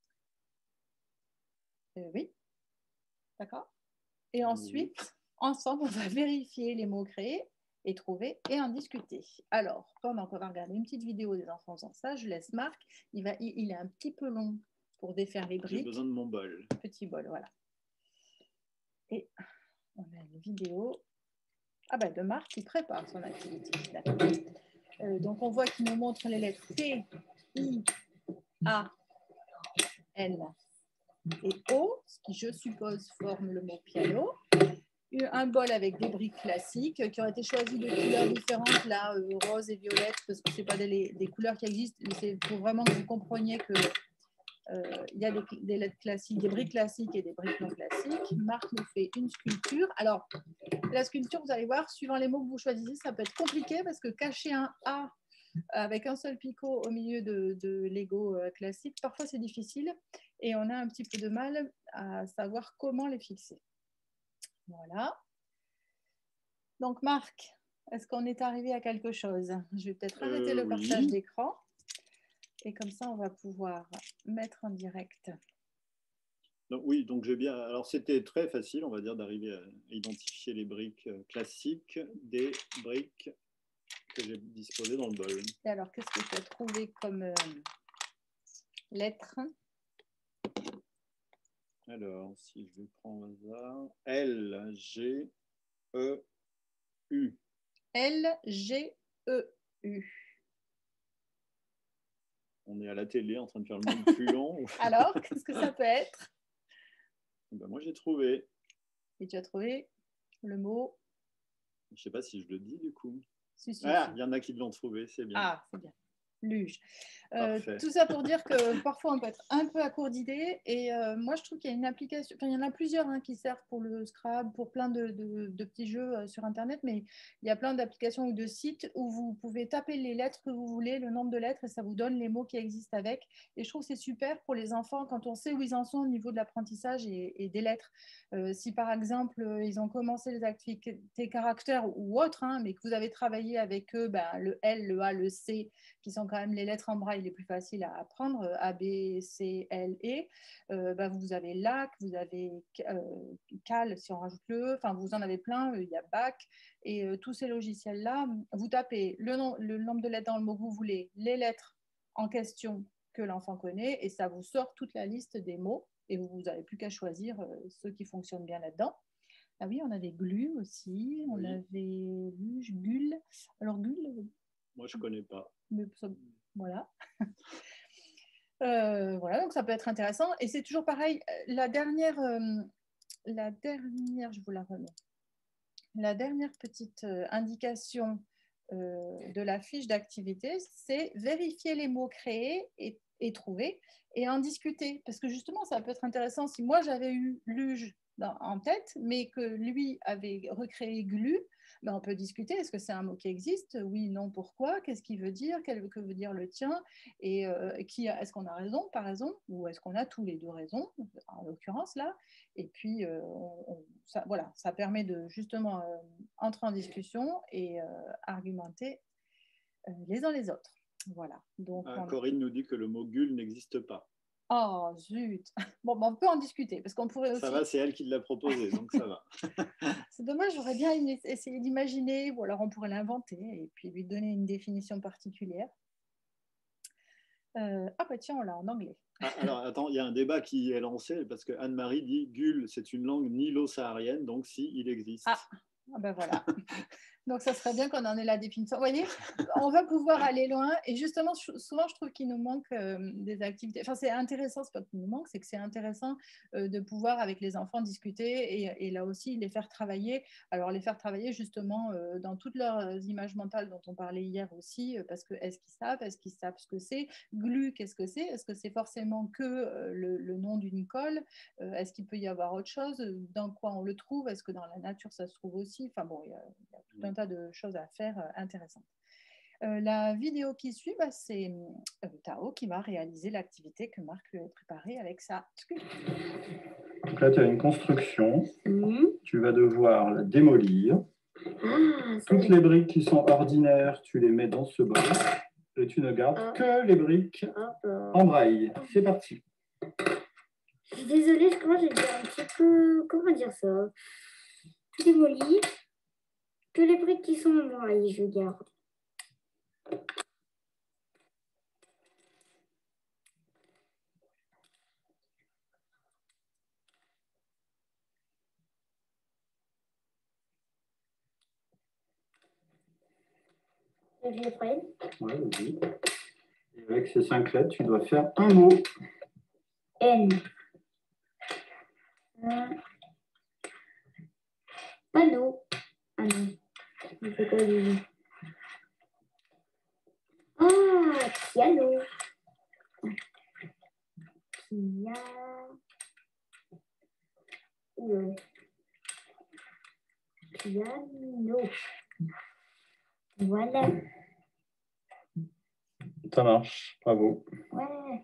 Oui. D'accord. Et ensuite, ensemble, on va vérifier les mots créés et trouver et en discuter. Alors, pendant qu'on va regarder une petite vidéo des enfants faisant ça, je laisse Marc. Il est un petit peu long pour défaire les briques. J'ai besoin de mon bol. Petit bol, voilà. Et on a une vidéo de Marc qui prépare son activité. Donc, on voit qu'il nous montre les lettres P, I, A, N et O, ce qui, je suppose, forme le mot piano. Un bol avec des briques classiques qui ont été choisies de couleurs différentes, là, rose et violette, parce que ce n'est pas des couleurs qui existent, mais c'est pour vraiment que vous compreniez que il y a des lettres classiques, des briques classiques et des briques non classiques. Marc nous fait une sculpture. Alors, la sculpture, vous allez voir, suivant les mots que vous choisissez, ça peut être compliqué parce que cacher un A avec un seul picot au milieu de Lego classique, parfois c'est difficile et on a un petit peu de mal à savoir comment les fixer. Voilà. Donc, Marc, est-ce qu'on est arrivé à quelque chose? Je vais peut-être arrêter le partage d'écran. Et comme ça, on va pouvoir mettre en direct. Donc, oui, donc j'ai bien. Alors, c'était très facile, on va dire, d'arriver à identifier les briques classiques des briques que j'ai disposées dans le bol. Et alors, qu'est-ce que tu as trouvé comme lettres? Alors, si je prends au hasard, L, G, E, U. L, G, E, U. On est à la télé en train de faire le monde plus long. Alors, qu'est-ce que ça peut être? Ben, moi, j'ai trouvé. Et tu as trouvé le mot? Je ne sais pas si je le dis du coup. Si. Il y en a qui l'ont trouvé, c'est bien. Ah, c'est bien. Luge. Tout ça pour dire que parfois on peut être un peu à court d'idées et moi je trouve qu'il y a une application, il y en a plusieurs qui servent pour le Scrabble, pour plein de petits jeux sur internet, mais il y a plein d'applications ou de sites où vous pouvez taper les lettres que vous voulez, le nombre de lettres et ça vous donne les mots qui existent avec et je trouve que c'est super pour les enfants quand on sait où ils en sont au niveau de l'apprentissage et des lettres. Si par exemple ils ont commencé les activités caractères ou autres, mais que vous avez travaillé avec eux, le L, le A, le C qui sont quand même les lettres en braille les plus faciles à apprendre, A, B, C, L, E. Vous avez LAC, vous avez CAL si on rajoute le E, enfin vous en avez plein, il y a BAC, et tous ces logiciels-là, vous tapez le nombre de lettres dans le mot que vous voulez, les lettres en question que l'enfant connaît, et ça vous sort toute la liste des mots, et vous n'avez plus qu'à choisir ceux qui fonctionnent bien là-dedans. Ah oui, on a des glu aussi, on avait luge, gul. Alors gul... Moi, je ne connais pas. Mais ça, voilà. Voilà, donc ça peut être intéressant. Et c'est toujours pareil, la dernière, je vous la remets. La dernière petite indication de la fiche d'activité, c'est vérifier les mots créés et trouvés et en discuter. Parce que justement, ça peut être intéressant si moi j'avais eu luge en tête, mais que lui avait recréé glu, on peut discuter. Est-ce que c'est un mot qui existe? Oui, non, pourquoi? Qu'est-ce qu'il veut dire? Que veut dire le tien? Et est-ce qu'on a raison, pas raison? Ou est-ce qu'on a tous les deux raison, en l'occurrence là? Et puis, ça permet de justement entrer en discussion et argumenter les uns les autres. Voilà. Donc, Corinne nous dit que le mot gueule n'existe pas. Oh, zut. Bon, on peut en discuter, parce qu'on pourrait aussi... Ça va, c'est elle qui l'a proposé, donc ça va. C'est dommage, j'aurais bien essayé d'imaginer, ou alors on pourrait l'inventer, et puis lui donner une définition particulière. Tiens, on l'a en anglais. Alors, attends, il y a un débat qui est lancé, parce que Anne-Marie dit « Gul, c'est une langue nilo-saharienne, donc si, il existe. » Voilà. Donc, ça serait bien qu'on en ait la définition. Vous voyez, on va pouvoir aller loin. Et justement, souvent, je trouve qu'il nous manque des activités. Enfin, c'est intéressant, c'est pas qu'il nous manque, c'est que c'est intéressant de pouvoir, avec les enfants, discuter et là aussi, les faire travailler. Alors, les faire travailler justement dans toutes leurs images mentales dont on parlait hier aussi, parce que est-ce qu'ils savent ce que c'est? Glu, qu'est-ce que c'est? Est-ce que c'est forcément que le nom d'une colle? Est-ce qu'il peut y avoir autre chose? Dans quoi on le trouve? Est-ce que dans la nature, ça se trouve aussi? Enfin bon, il y a tout un tas de choses à faire intéressantes. La vidéo qui suit, c'est Tao qui va réaliser l'activité que Marc lui a préparée avec sa sculpture. Donc là, tu as une construction. Tu vas devoir la démolir. Toutes les briques qui sont ordinaires, tu les mets dans ce bol. Et tu ne gardes que les briques en braille. C'est parti. Je suis désolée, je commence à dire un petit peu... Comment dire ça? Tout démoli. Tous les briques qui sont en braille, je garde. Je les prenne. Ouais, vas-y. Et avec ces 5 lettres, tu dois faire un mot. N. Panneau. Ah non. Je fais quoi déjà? Ah, piano. Piano. Voilà. Ça marche, bravo. Ouais.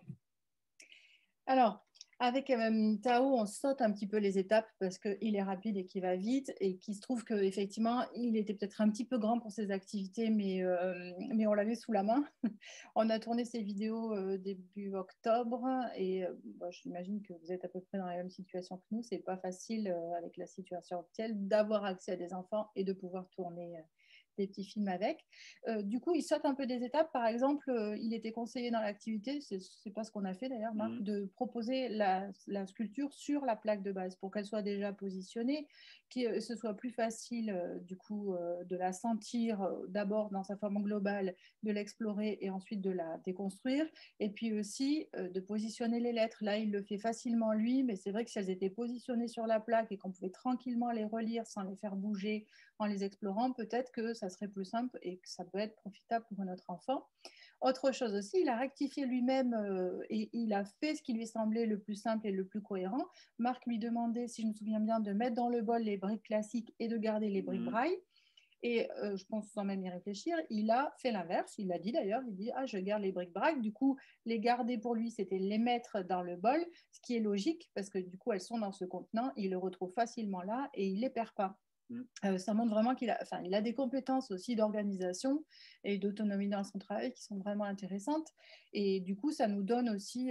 Alors, avec Tao, on saute un petit peu les étapes parce qu'il est rapide et qu'il va vite et qu'il se trouve qu'effectivement, il était peut-être un petit peu grand pour ses activités, mais on l'avait sous la main. On a tourné ces vidéos début octobre et j'imagine que vous êtes à peu près dans la même situation que nous. C'est pas facile avec la situation actuelle d'avoir accès à des enfants et de pouvoir tourner des petits films avec. Du coup, il saute un peu des étapes. Par exemple, il était conseillé dans l'activité, c'est pas ce qu'on a fait d'ailleurs, Marc, de proposer la sculpture sur la plaque de base pour qu'elle soit déjà positionnée, que ce soit plus facile du coup de la sentir d'abord dans sa forme globale, de l'explorer et ensuite de la déconstruire. Et puis aussi de positionner les lettres. Là, il le fait facilement lui, mais c'est vrai que si elles étaient positionnées sur la plaque et qu'on pouvait tranquillement les relire sans les faire bouger en les explorant, peut-être que ça serait plus simple et que ça peut être profitable pour notre enfant. Autre chose aussi, il a rectifié lui-même et il a fait ce qui lui semblait le plus simple et le plus cohérent. Marc lui demandait, si je me souviens bien, de mettre dans le bol les briques classiques et de garder les briques braille. Et je pense sans même y réfléchir, il a fait l'inverse. Il l'a dit d'ailleurs, il dit « Ah, je garde les briques braille ». Du coup, les garder pour lui, c'était les mettre dans le bol, ce qui est logique parce que du coup, elles sont dans ce contenant, il le retrouve facilement là et il ne les perd pas. Ça montre vraiment qu'il a des compétences aussi d'organisation et d'autonomie dans son travail qui sont vraiment intéressantes. Et du coup, ça nous donne aussi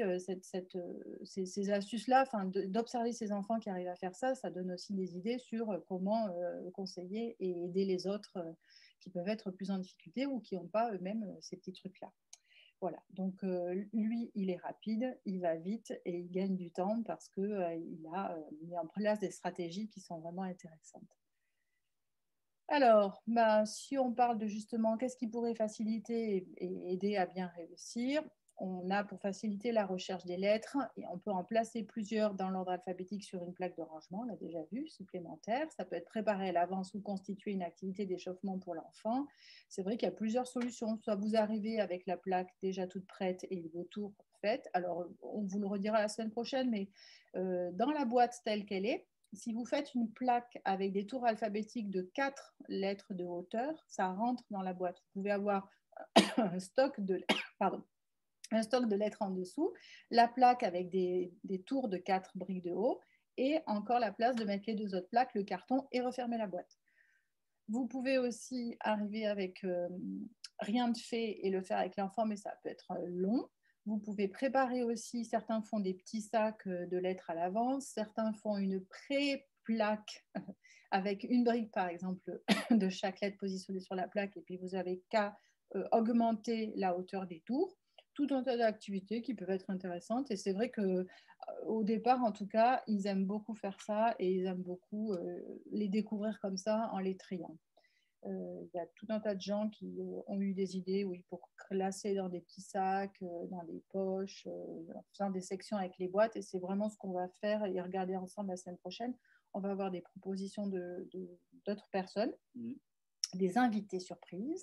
ces astuces-là, d'observer ces enfants qui arrivent à faire ça, ça donne aussi des idées sur comment conseiller et aider les autres qui peuvent être plus en difficulté ou qui n'ont pas eux-mêmes ces petits trucs-là. Voilà, donc lui, il est rapide, il va vite et il gagne du temps parce qu'il a mis en place des stratégies qui sont vraiment intéressantes. Alors, si on parle de justement qu'est-ce qui pourrait faciliter et aider à bien réussir, on a pour faciliter la recherche des lettres et on peut en placer plusieurs dans l'ordre alphabétique sur une plaque de rangement, on l'a déjà vu, supplémentaire. Ça peut être préparé à l'avance ou constituer une activité d'échauffement pour l'enfant. C'est vrai qu'il y a plusieurs solutions. Soit vous arrivez avec la plaque déjà toute prête et vos tours faites. Alors, on vous le redira la semaine prochaine, mais dans la boîte telle qu'elle est, si vous faites une plaque avec des tours alphabétiques de 4 lettres de hauteur, ça rentre dans la boîte. Vous pouvez avoir un stock de, lettres en dessous, la plaque avec des tours de 4 briques de haut et encore la place de mettre les 2 autres plaques, le carton et refermer la boîte. Vous pouvez aussi arriver avec rien de fait et le faire avec l'enfant, mais ça peut être long. Vous pouvez préparer aussi, certains font des petits sacs de lettres à l'avance, certains font une pré-plaque avec une brique, par exemple, de chaque lettre positionnée sur la plaque, et puis vous avez qu'à augmenter la hauteur des tours. Tout un tas d'activités qui peuvent être intéressantes. Et c'est vrai qu'au départ, en tout cas, ils aiment beaucoup faire ça et ils aiment beaucoup les découvrir comme ça en les triant. Il y a tout un tas de gens qui ont eu des idées, oui, pour classer dans des petits sacs, dans des poches, en faisant des sections avec les boîtes. Et c'est vraiment ce qu'on va faire et regarder ensemble la semaine prochaine. On va avoir des propositions d'autres personnes, des invités surprises.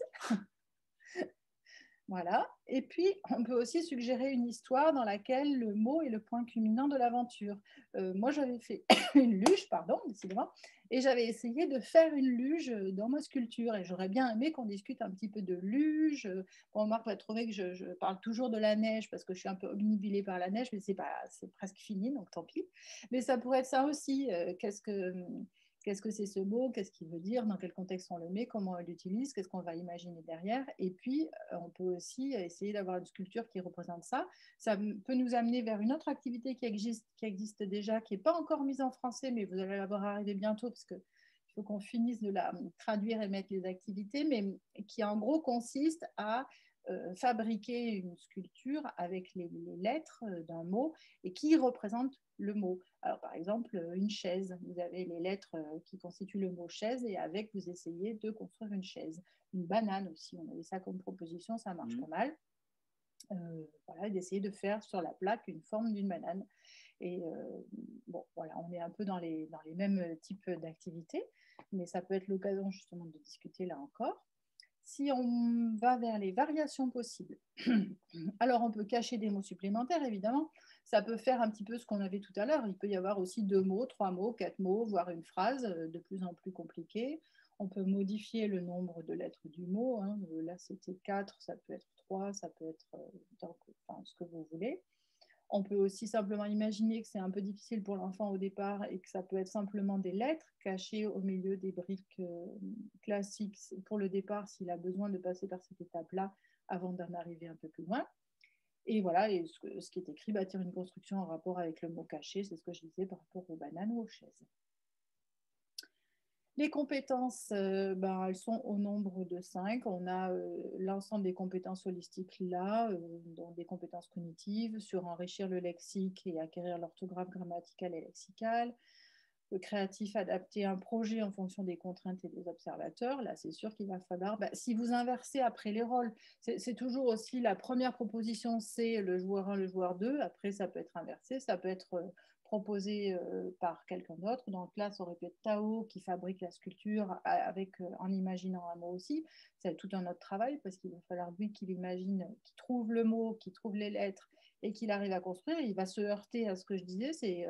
Voilà. Et puis, on peut aussi suggérer une histoire dans laquelle le mot est le point culminant de l'aventure. Moi, j'avais fait une luge, décidément, et j'avais essayé de faire une luge dans ma sculpture. Et j'aurais bien aimé qu'on discute un petit peu de luge. Bon, Marc va trouver que je parle toujours de la neige parce que je suis un peu obnubilée par la neige, mais c'est presque fini, donc tant pis. Mais ça pourrait être ça aussi. Qu'est-ce que c'est ce mot? Qu'est-ce qu'il veut dire? Dans quel contexte on le met? Comment on l'utilise? Qu'est-ce qu'on va imaginer derrière? Et puis, on peut aussi essayer d'avoir une sculpture qui représente ça. Ça peut nous amener vers une autre activité qui existe déjà, qui n'est pas encore mise en français, mais vous allez la voir arriver bientôt, parce que faut qu'on finisse de la traduire et mettre les activités, mais qui en gros consiste à fabriquer une sculpture avec les lettres d'un mot et qui représente le mot. Alors par exemple, une chaise, vous avez les lettres qui constituent le mot chaise et avec vous essayez de construire une chaise. Une banane aussi, on avait ça comme proposition, ça marche pas mal. Voilà, d'essayer de faire sur la plaque une forme d'une banane. Et bon, voilà, on est un peu dans les mêmes types d'activités, mais ça peut être l'occasion justement de discuter là encore. Si on va vers les variations possibles, alors on peut cacher des mots supplémentaires, évidemment. Ça peut faire un petit peu ce qu'on avait tout à l'heure. Il peut y avoir aussi 2 mots, 3 mots, 4 mots, voire une phrase de plus en plus compliquée. On peut modifier le nombre de lettres du mot. Hein. Là, c'était 4, ça peut être 3, ça peut être ce que vous voulez. On peut aussi simplement imaginer que c'est un peu difficile pour l'enfant au départ et que ça peut être simplement des lettres cachées au milieu des briques classiques pour le départ s'il a besoin de passer par cette étape-là avant d'en arriver un peu plus loin. Et voilà, et ce qui est écrit bâtir une construction en rapport avec le mot caché, c'est ce que je disais par rapport aux bananes ou aux chaises. Les compétences, elles sont au nombre de 5. On a l'ensemble des compétences holistiques là, dont des compétences cognitives, sur enrichir le lexique et acquérir l'orthographe grammaticale et lexicale. Le créatif, adapter un projet en fonction des contraintes et des observateurs. Là, c'est sûr qu'il va falloir, si vous inversez après les rôles, c'est toujours aussi la première proposition, c'est le joueur 1, le joueur 2. Après, ça peut être inversé, ça peut être proposé par quelqu'un d'autre. Donc là, ça aurait pu être Tao qui fabrique la sculpture en imaginant un mot aussi. C'est tout un autre travail parce qu'il va falloir lui qu'il imagine, qu'il trouve le mot, qu'il trouve les lettres et qu'il arrive à construire. Il va se heurter à ce que je disais, c'est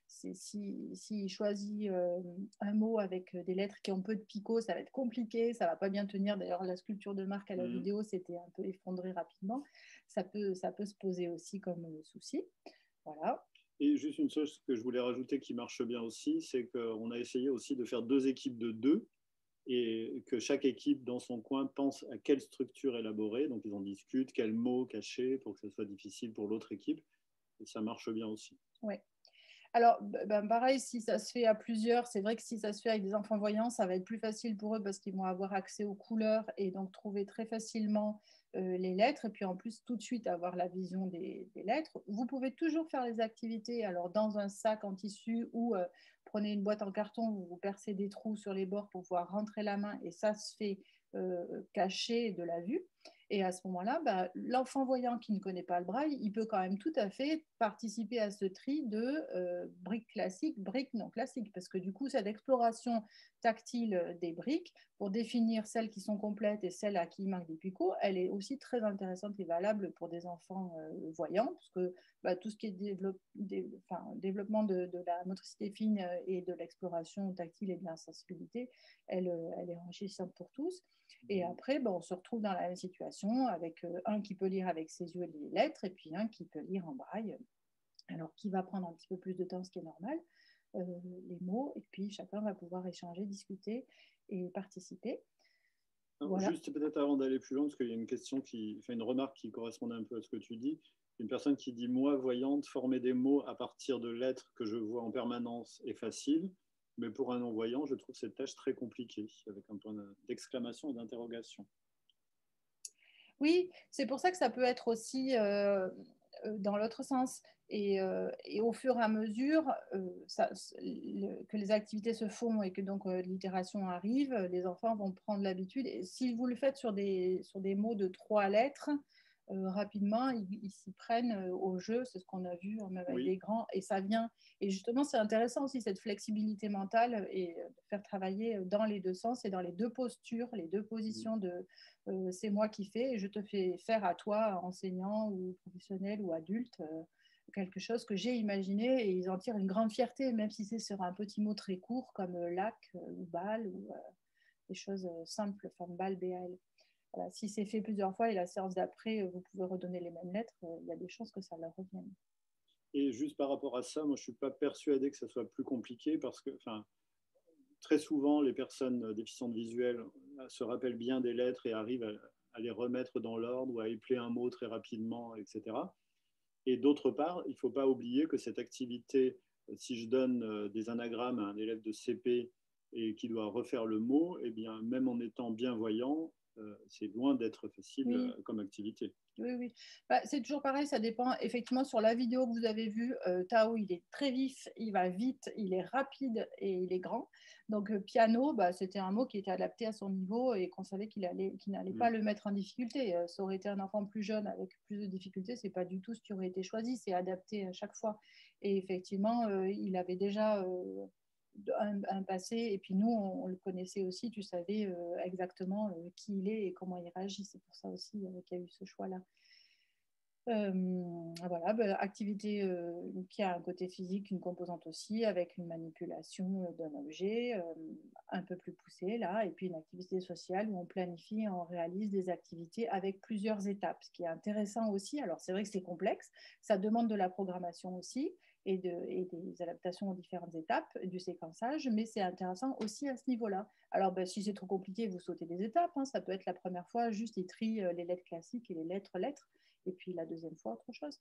s'il choisit un mot avec des lettres qui ont peu de picots, ça va être compliqué, ça ne va pas bien tenir. D'ailleurs, la sculpture de Marc à la vidéo s'était un peu effondrée rapidement. Ça peut se poser aussi comme souci. Voilà. Et juste une chose que je voulais rajouter qui marche bien aussi, c'est qu'on a essayé aussi de faire 2 équipes de 2 et que chaque équipe dans son coin pense à quelle structure élaborer. Donc ils en discutent, quels mots cacher pour que ce soit difficile pour l'autre équipe. Et ça marche bien aussi. Oui. Alors, pareil, si ça se fait à plusieurs, c'est vrai que si ça se fait avec des enfants voyants, ça va être plus facile pour eux parce qu'ils vont avoir accès aux couleurs et donc trouver très facilement les lettres. Et puis en plus, tout de suite avoir la vision des lettres. Vous pouvez toujours faire les activités alors dans un sac en tissu ou prenez une boîte en carton, vous percez des trous sur les bords pour pouvoir rentrer la main et ça se fait caché de la vue. Et à ce moment-là, l'enfant voyant qui ne connaît pas le braille, il peut quand même tout à fait participer à ce tri de briques classiques, briques non classiques, parce que du coup, cette exploration tactile des briques, pour définir celles qui sont complètes et celles à qui il manque des picots, elle est aussi très intéressante et valable pour des enfants voyants, parce que tout ce qui est développement de la motricité fine et de l'exploration tactile et de l'insensibilité, elle est enrichissante pour tous. Et après, on se retrouve dans la même situation avec un qui peut lire avec ses yeux les lettres et puis un qui peut lire en braille. Alors, qui va prendre un petit peu plus de temps, ce qui est normal, les mots, et puis chacun va pouvoir échanger, discuter et participer. Voilà. Juste peut-être avant d'aller plus loin, parce qu'il y a une question une remarque qui correspondait un peu à ce que tu dis. Une personne qui dit, moi, voyante, former des mots à partir de lettres que je vois en permanence est facile. Mais pour un non-voyant, je trouve cette tâche très compliquée, avec un point d'exclamation et d'interrogation. Oui, c'est pour ça que ça peut être aussi dans l'autre sens. Et au fur et à mesure que les activités se font et que donc l'itération arrive, les enfants vont prendre l'habitude. Et si vous le faites sur des mots de 3 lettres, rapidement, ils s'y prennent au jeu. C'est ce qu'on a vu même avec des grands. Et ça vient. Et justement, c'est intéressant aussi cette flexibilité mentale et de faire travailler dans les 2 sens et dans les 2 postures, les 2 positions de c'est moi qui fais et je te fais faire à toi, enseignant ou professionnel ou adulte, quelque chose que j'ai imaginé et ils en tirent une grande fierté, même si c'est sur un petit mot très court comme lac ou balle ou des choses simples, comme balle, BAL. Voilà, si c'est fait plusieurs fois et la séance d'après, vous pouvez redonner les mêmes lettres, il y a des chances que ça leur revienne. Et juste par rapport à ça, moi je ne suis pas persuadé que ça soit plus compliqué parce que très souvent, les personnes déficientes visuelles se rappellent bien des lettres et arrivent à les remettre dans l'ordre ou à épeler un mot très rapidement, etc. Et d'autre part, il ne faut pas oublier que cette activité, si je donne des anagrammes à un élève de CP et qui doit refaire le mot, eh bien, même en étant bienvoyant, c'est loin d'être facile comme activité. Oui, oui. Bah, c'est toujours pareil, ça dépend. Effectivement, sur la vidéo que vous avez vue, Tao, il est très vif, il va vite, il est rapide et il est grand. Donc, piano, bah, c'était un mot qui était adapté à son niveau et qu'on savait qu'il n'allait pas le mettre en difficulté. Ça aurait été un enfant plus jeune avec plus de difficultés, c'est pas du tout ce qui aurait été choisi, c'est adapté à chaque fois. Et effectivement, il avait déjà un passé, et puis nous, on le connaissait aussi, tu savais exactement qui il est et comment il réagit. C'est pour ça aussi qu'il y a eu ce choix-là. Voilà, bah, activité qui a un côté physique, une composante aussi, avec une manipulation d'un objet un peu plus poussée là, et puis une activité sociale où on planifie et on réalise des activités avec plusieurs étapes, ce qui est intéressant aussi. Alors c'est vrai que c'est complexe, ça demande de la programmation aussi et des adaptations aux différentes étapes du séquençage, mais c'est intéressant aussi à ce niveau-là. Alors si c'est trop compliqué, vous sautez des étapes, hein, ça peut être la première fois, juste il trie les lettres classiques et les lettres, et puis la deuxième fois, autre chose.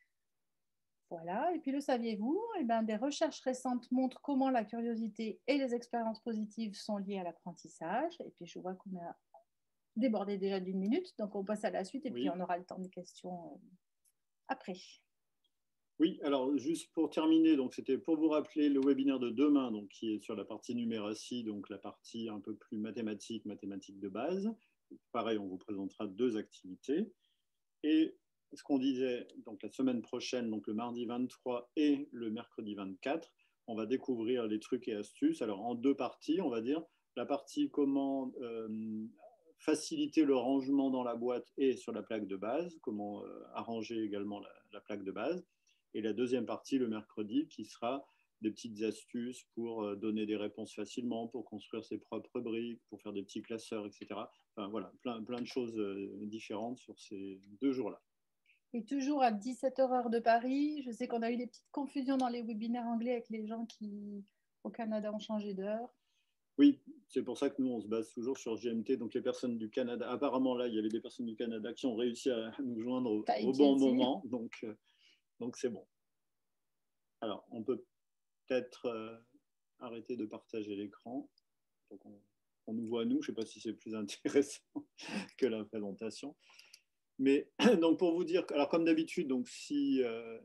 Voilà, et puis le saviez-vous? Eh bien, des recherches récentes montrent comment la curiosité et les expériences positives sont liées à l'apprentissage. Et puis je vois qu'on a débordé déjà d'1 minute, donc on passe à la suite et puis on aura le temps des questions après. Oui, alors juste pour terminer, donc c'était pour vous rappeler le webinaire de demain, donc qui est sur la partie numératie, donc la partie un peu plus mathématique de base. Pareil, on vous présentera 2 activités. Et ce qu'on disait, donc la semaine prochaine, donc le mardi 23 et le mercredi 24, on va découvrir les trucs et astuces. Alors en 2 parties, on va dire la partie comment faciliter le rangement dans la boîte et sur la plaque de base, comment arranger également la plaque de base. Et la deuxième partie, le mercredi, qui sera des petites astuces pour donner des réponses facilement, pour construire ses propres briques, pour faire des petits classeurs, etc. Enfin, voilà, plein de choses différentes sur ces 2 jours-là. Et toujours à 17h heure de Paris. Je sais qu'on a eu des petites confusions dans les webinaires anglais avec les gens qui, au Canada, ont changé d'heure. Oui, c'est pour ça que nous, on se base toujours sur GMT. Donc, les personnes du Canada, apparemment, là, il y avait des personnes du Canada qui ont réussi à nous joindre au bon moment. Donc, c'est bon. Alors, on peut peut-être arrêter de partager l'écran. Donc, on nous voit, nous. Je ne sais pas si c'est plus intéressant que la présentation. Mais donc, pour vous dire, alors comme d'habitude, donc si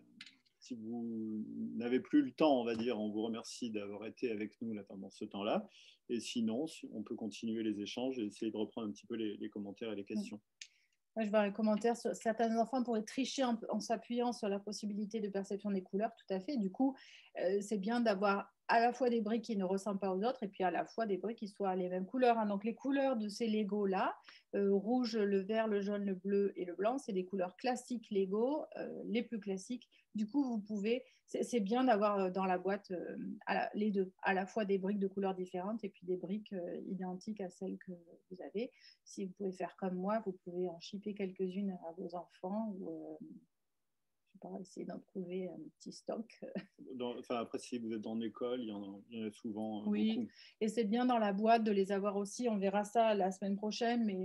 vous n'avez plus le temps, on va dire, on vous remercie d'avoir été avec nous là, pendant ce temps-là. Et sinon, on peut continuer les échanges et essayer de reprendre un petit peu les commentaires et les questions. Je vois un commentaire sur certains enfants pourraient tricher en s'appuyant sur la possibilité de perception des couleurs, tout à fait. Du coup, c'est bien d'avoir à la fois des briques qui ne ressemblent pas aux autres et puis à la fois des briques qui soient les mêmes couleurs. Hein. Donc, les couleurs de ces Lego-là, rouge, le vert, le jaune, le bleu et le blanc, c'est des couleurs classiques Lego, les plus classiques. Du coup, vous pouvez, c'est bien d'avoir dans la boîte les 2, à la fois des briques de couleurs différentes et puis des briques identiques à celles que vous avez. Si vous pouvez faire comme moi, vous pouvez en shipper quelques-unes à vos enfants ou je sais pas, essayer d'en trouver un petit stock. Après, si vous êtes en école, il y en a souvent beaucoup. Et c'est bien dans la boîte de les avoir aussi. On verra ça la semaine prochaine, mais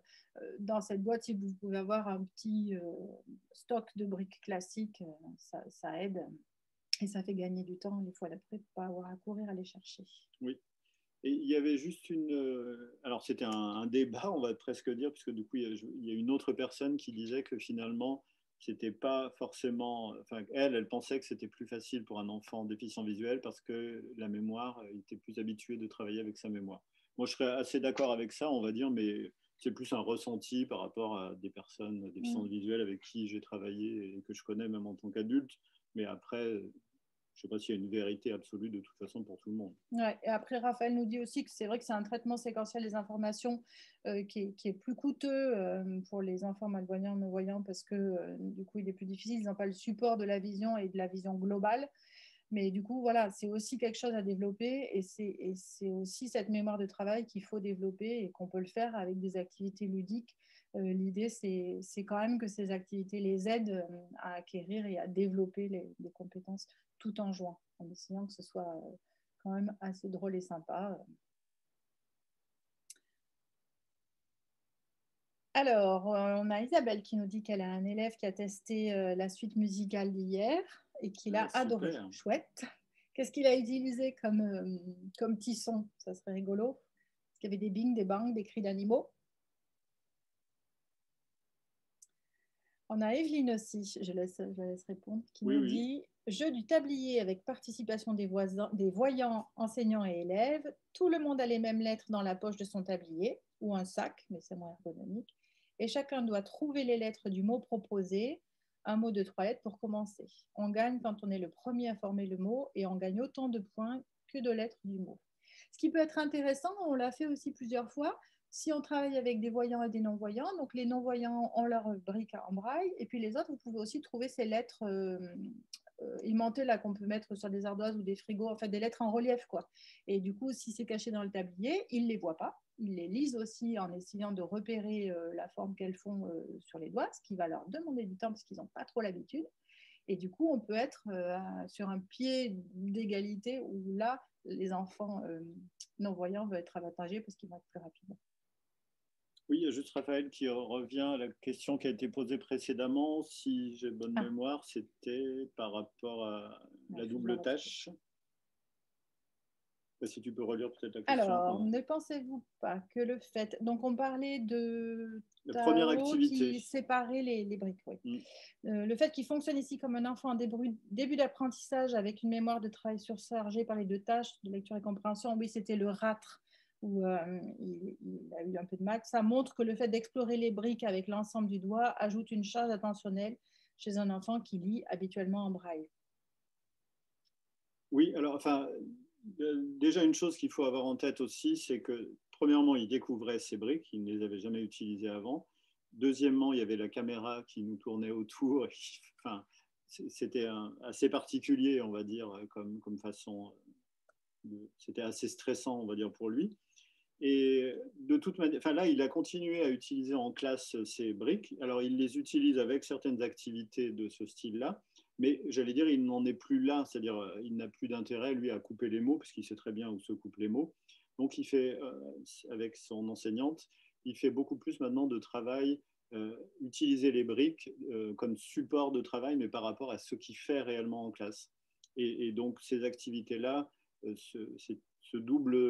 dans cette boîte, si vous pouvez avoir un petit stock de briques classiques, ça aide et ça fait gagner du temps les fois d'après pour pas avoir à courir à les chercher. Oui. Et il y avait juste alors c'était un débat, on va presque dire, puisque du coup, il y a une autre personne qui disait que finalement, c'était pas forcément. Enfin, elle pensait que c'était plus facile pour un enfant déficient visuel parce que la mémoire, il était plus habitué de travailler avec sa mémoire. Moi, je serais assez d'accord avec ça, on va dire, mais c'est plus un ressenti par rapport à des personnes déficientes visuelles avec qui j'ai travaillé et que je connais même en tant qu'adulte. Mais après, je ne sais pas s'il y a une vérité absolue de toute façon pour tout le monde. Ouais, et après, Raphaël nous dit aussi que c'est vrai que c'est un traitement séquentiel des informations qui est plus coûteux pour les enfants malvoyants, non-voyants, parce que du coup, il est plus difficile. Ils n'ont pas le support de la vision et de la vision globale. Mais du coup, voilà, c'est aussi quelque chose à développer et c'est aussi cette mémoire de travail qu'il faut développer et qu'on peut le faire avec des activités ludiques. L'idée, c'est quand même que ces activités les aident à acquérir et à développer les compétences tout en jouant, en essayant que ce soit quand même assez drôle et sympa. Alors, on a Isabelle qui nous dit qu'elle a un élève qui a testé la suite musicale d'hier et qu'il a adoré. Chouette. Qu'est-ce qu'il a utilisé comme petit son? Ça serait rigolo. Est-ce qu'il y avait des bing, des bangs, des cris d'animaux? On a Evelyne aussi, je la laisse répondre, qui nous dit « Jeu du tablier avec participation des voyants, enseignants et élèves. Tout le monde a les mêmes lettres dans la poche de son tablier, ou un sac, mais c'est moins ergonomique. Et chacun doit trouver les lettres du mot proposé, un mot de 3 lettres pour commencer. On gagne quand on est le premier à former le mot et on gagne autant de points que de lettres du mot. » Ce qui peut être intéressant, on l'a fait aussi plusieurs fois, si on travaille avec des voyants et des non-voyants, donc les non-voyants ont leur brique en braille, et puis les autres, vous pouvez aussi trouver ces lettres aimantées là qu'on peut mettre sur des ardoises ou des frigos, enfin des lettres en relief, quoi. Et du coup, si c'est caché dans le tablier, ils ne les voient pas. Ils les lisent aussi en essayant de repérer la forme qu'elles font sur les doigts, ce qui va leur demander du temps parce qu'ils n'ont pas trop l'habitude. Et du coup, on peut être sur un pied d'égalité où là, les enfants non-voyants vont être avantagés parce qu'ils vont être plus rapides. Oui, il y a juste Raphaël qui revient à la question qui a été posée précédemment. Si j'ai bonne mémoire, c'était par rapport à la double tâche. Si tu peux relire peut-être la question. Alors, ne pensez-vous pas que le fait... Donc, on parlait de la première activité qui séparait les briques. Oui. Le fait qu'il fonctionne ici comme un enfant en début d'apprentissage avec une mémoire de travail surchargée par les 2 tâches de lecture et compréhension, oui, c'était le râtre où il a eu un peu de maths. Ça montre que le fait d'explorer les briques avec l'ensemble du doigt ajoute une charge attentionnelle chez un enfant qui lit habituellement en braille. Oui, alors, enfin, déjà une chose qu'il faut avoir en tête aussi, c'est que premièrement, il découvrait ces briques, il ne les avait jamais utilisées avant. Deuxièmement, il y avait la caméra qui nous tournait autour. Enfin, c'était assez particulier, on va dire, comme façon. C'était assez stressant, on va dire, pour lui. Et de toute manière, enfin là, il a continué à utiliser en classe ces briques. Alors, il les utilise avec certaines activités de ce style-là, mais j'allais dire, il n'en est plus là, c'est-à-dire, il n'a plus d'intérêt, lui, à couper les mots, parce qu'il sait très bien où se coupent les mots. Donc, il fait, avec son enseignante, il fait beaucoup plus maintenant de travail, utiliser les briques comme support de travail, mais par rapport à ce qu'il fait réellement en classe. Et donc, ces activités-là, cette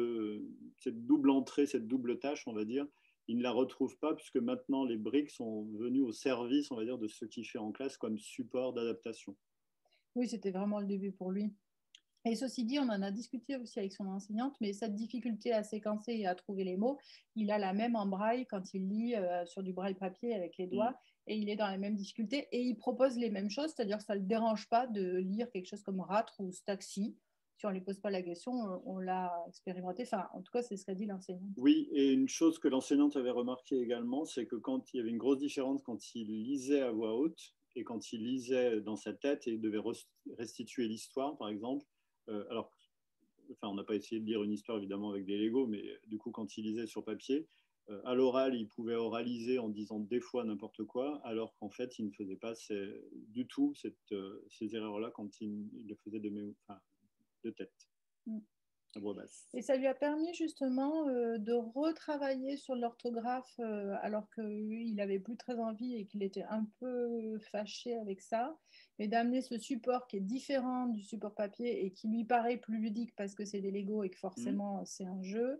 double entrée, cette double tâche, on va dire, il ne la retrouve pas puisque maintenant les briques sont venues au service, on va dire, de ce qu'il fait en classe comme support d'adaptation. Oui, c'était vraiment le début pour lui. Et ceci dit, on en a discuté aussi avec son enseignante, mais cette difficulté à séquencer et à trouver les mots, il a la même en braille quand il lit sur du braille papier avec les doigts, et il est dans la même difficulté, et il propose les mêmes choses, c'est-à-dire que ça ne le dérange pas de lire quelque chose comme râtre ou staxi. Si on ne lui pose pas la question, on l'a expérimenté. Enfin, en tout cas, c'est ce qu'a dit l'enseignante. Oui, et une chose que l'enseignante avait remarqué également, c'est que quand il y avait une grosse différence quand il lisait à voix haute et quand il lisait dans sa tête et devait restituer l'histoire, par exemple, alors, enfin, on n'a pas essayé de lire une histoire évidemment avec des Legos, mais du coup, quand il lisait sur papier, à l'oral, il pouvait oraliser en disant des fois n'importe quoi, alors qu'en fait, il ne faisait pas du tout ces erreurs-là quand il le faisait de tête. À voix basse. Et ça lui a permis justement de retravailler sur l'orthographe alors qu'il n'avait plus très envie et qu'il était un peu fâché avec ça, mais d'amener ce support qui est différent du support papier et qui lui paraît plus ludique parce que c'est des Legos et que forcément c'est un jeu.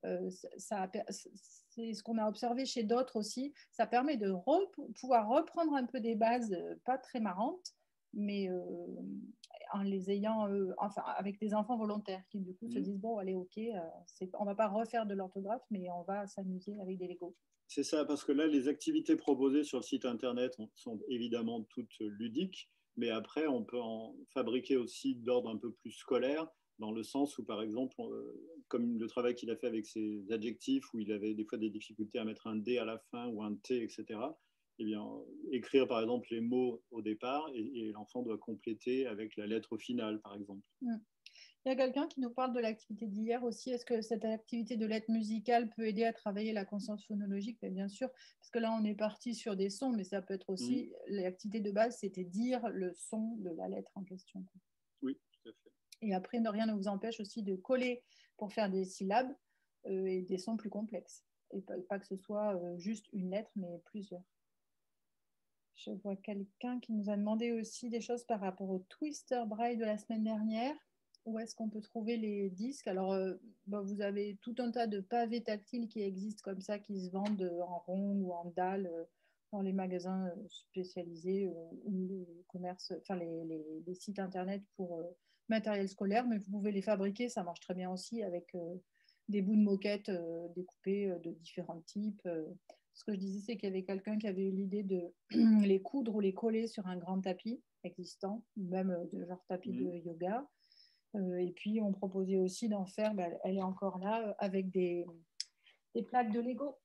C'est ce qu'on a observé chez d'autres aussi. Ça permet de pouvoir reprendre un peu des bases pas très marrantes, mais en les ayant, enfin, avec des enfants volontaires qui du coup se disent bon, allez, ok, on va pas refaire de l'orthographe, mais on va s'amuser avec des Legos. C'est ça, parce que là, les activités proposées sur le site internet sont évidemment toutes ludiques, mais après, on peut en fabriquer aussi d'ordre un peu plus scolaire, dans le sens où, par exemple, comme le travail qu'il a fait avec ses adjectifs, où il avait des fois des difficultés à mettre un D à la fin ou un T, etc., eh bien, écrire par exemple les mots au départ et l'enfant doit compléter avec la lettre finale, par exemple. Il y a quelqu'un qui nous parle de l'activité d'hier aussi. Est-ce que cette activité de lettres musicales peut aider à travailler la conscience phonologique? Bien sûr, parce que là, on est parti sur des sons, mais ça peut être aussi, l'activité de base, c'était dire le son de la lettre en question. Oui, tout à fait. Et après, rien ne vous empêche aussi de coller pour faire des syllabes et des sons plus complexes. Et pas que ce soit juste une lettre, mais plusieurs. Je vois quelqu'un qui nous a demandé aussi des choses par rapport au Twister Braille de la semaine dernière. où est-ce qu'on peut trouver les disques? Alors, vous avez tout un tas de pavés tactiles qui existent comme ça, qui se vendent en rond ou en dalle dans les magasins spécialisés ou les commerces, enfin les sites internet pour matériel scolaire, mais vous pouvez les fabriquer, ça marche très bien aussi avec des bouts de moquette découpés de différents types. Ce que je disais, c'est qu'il y avait quelqu'un qui avait eu l'idée de les coudre ou les coller sur un grand tapis existant, même de genre tapis de yoga. Et puis, on proposait aussi d'en faire, elle est encore là, avec des plaques de Lego.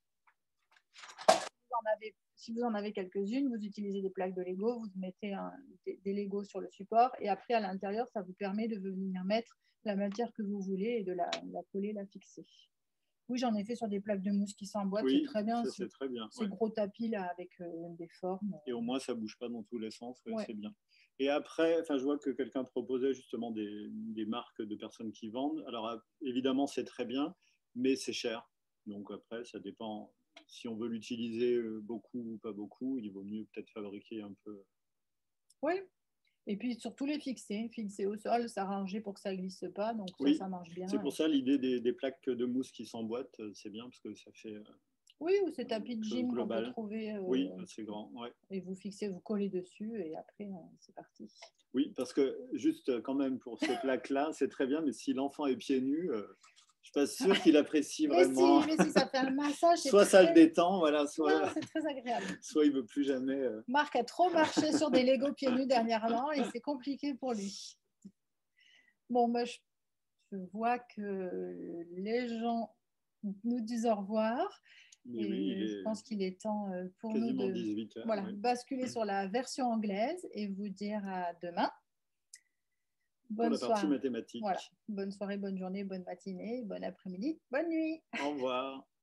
Si vous en avez quelques-unes, vous utilisez des plaques de Lego, vous mettez des Lego sur le support et après, à l'intérieur, ça vous permet de venir mettre la matière que vous voulez et de la coller, la fixer. Oui, j'en ai fait sur des plaques de mousse qui s'emboîtent, oui, c'est très bien. C'est très bien. Ces gros tapis là avec des formes. Et au moins, ça ne bouge pas dans tous les sens, c'est bien. Et après, je vois que quelqu'un proposait justement des marques de personnes qui vendent. Alors, évidemment, c'est très bien, mais c'est cher. Donc après, ça dépend. Si on veut l'utiliser beaucoup ou pas beaucoup, il vaut mieux peut-être fabriquer un peu. Oui, et puis surtout les fixer au sol, s'arranger pour que ça ne glisse pas. Donc ça marche bien. C'est pour ça l'idée des plaques de mousse qui s'emboîtent, c'est bien parce que ça fait... oui, ou ces tapis de gym qu'on peut trouver. Oui, c'est grand. Ouais. Et vous fixez, vous collez dessus et après, c'est parti. Oui, parce que juste quand même pour ces plaques-là, c'est très bien, mais si l'enfant est pieds nus, je ne suis pas sûre qu'il apprécie vraiment. Mais si, ça fait un massage. Soit ça le détend, voilà, soit... Non, c'est très agréable. Soit il ne veut plus jamais... Marc a trop marché sur des Lego pieds nus dernièrement et c'est compliqué pour lui. Bon, je vois que les gens nous disent au revoir. Et je pense qu'il est temps pour nous de 18 heures, basculer sur la version anglaise et vous dire à demain. Bonne soirée. Partie mathématique. Voilà. Bonne soirée, bonne journée, bonne matinée, bon après-midi, bonne nuit. Au revoir.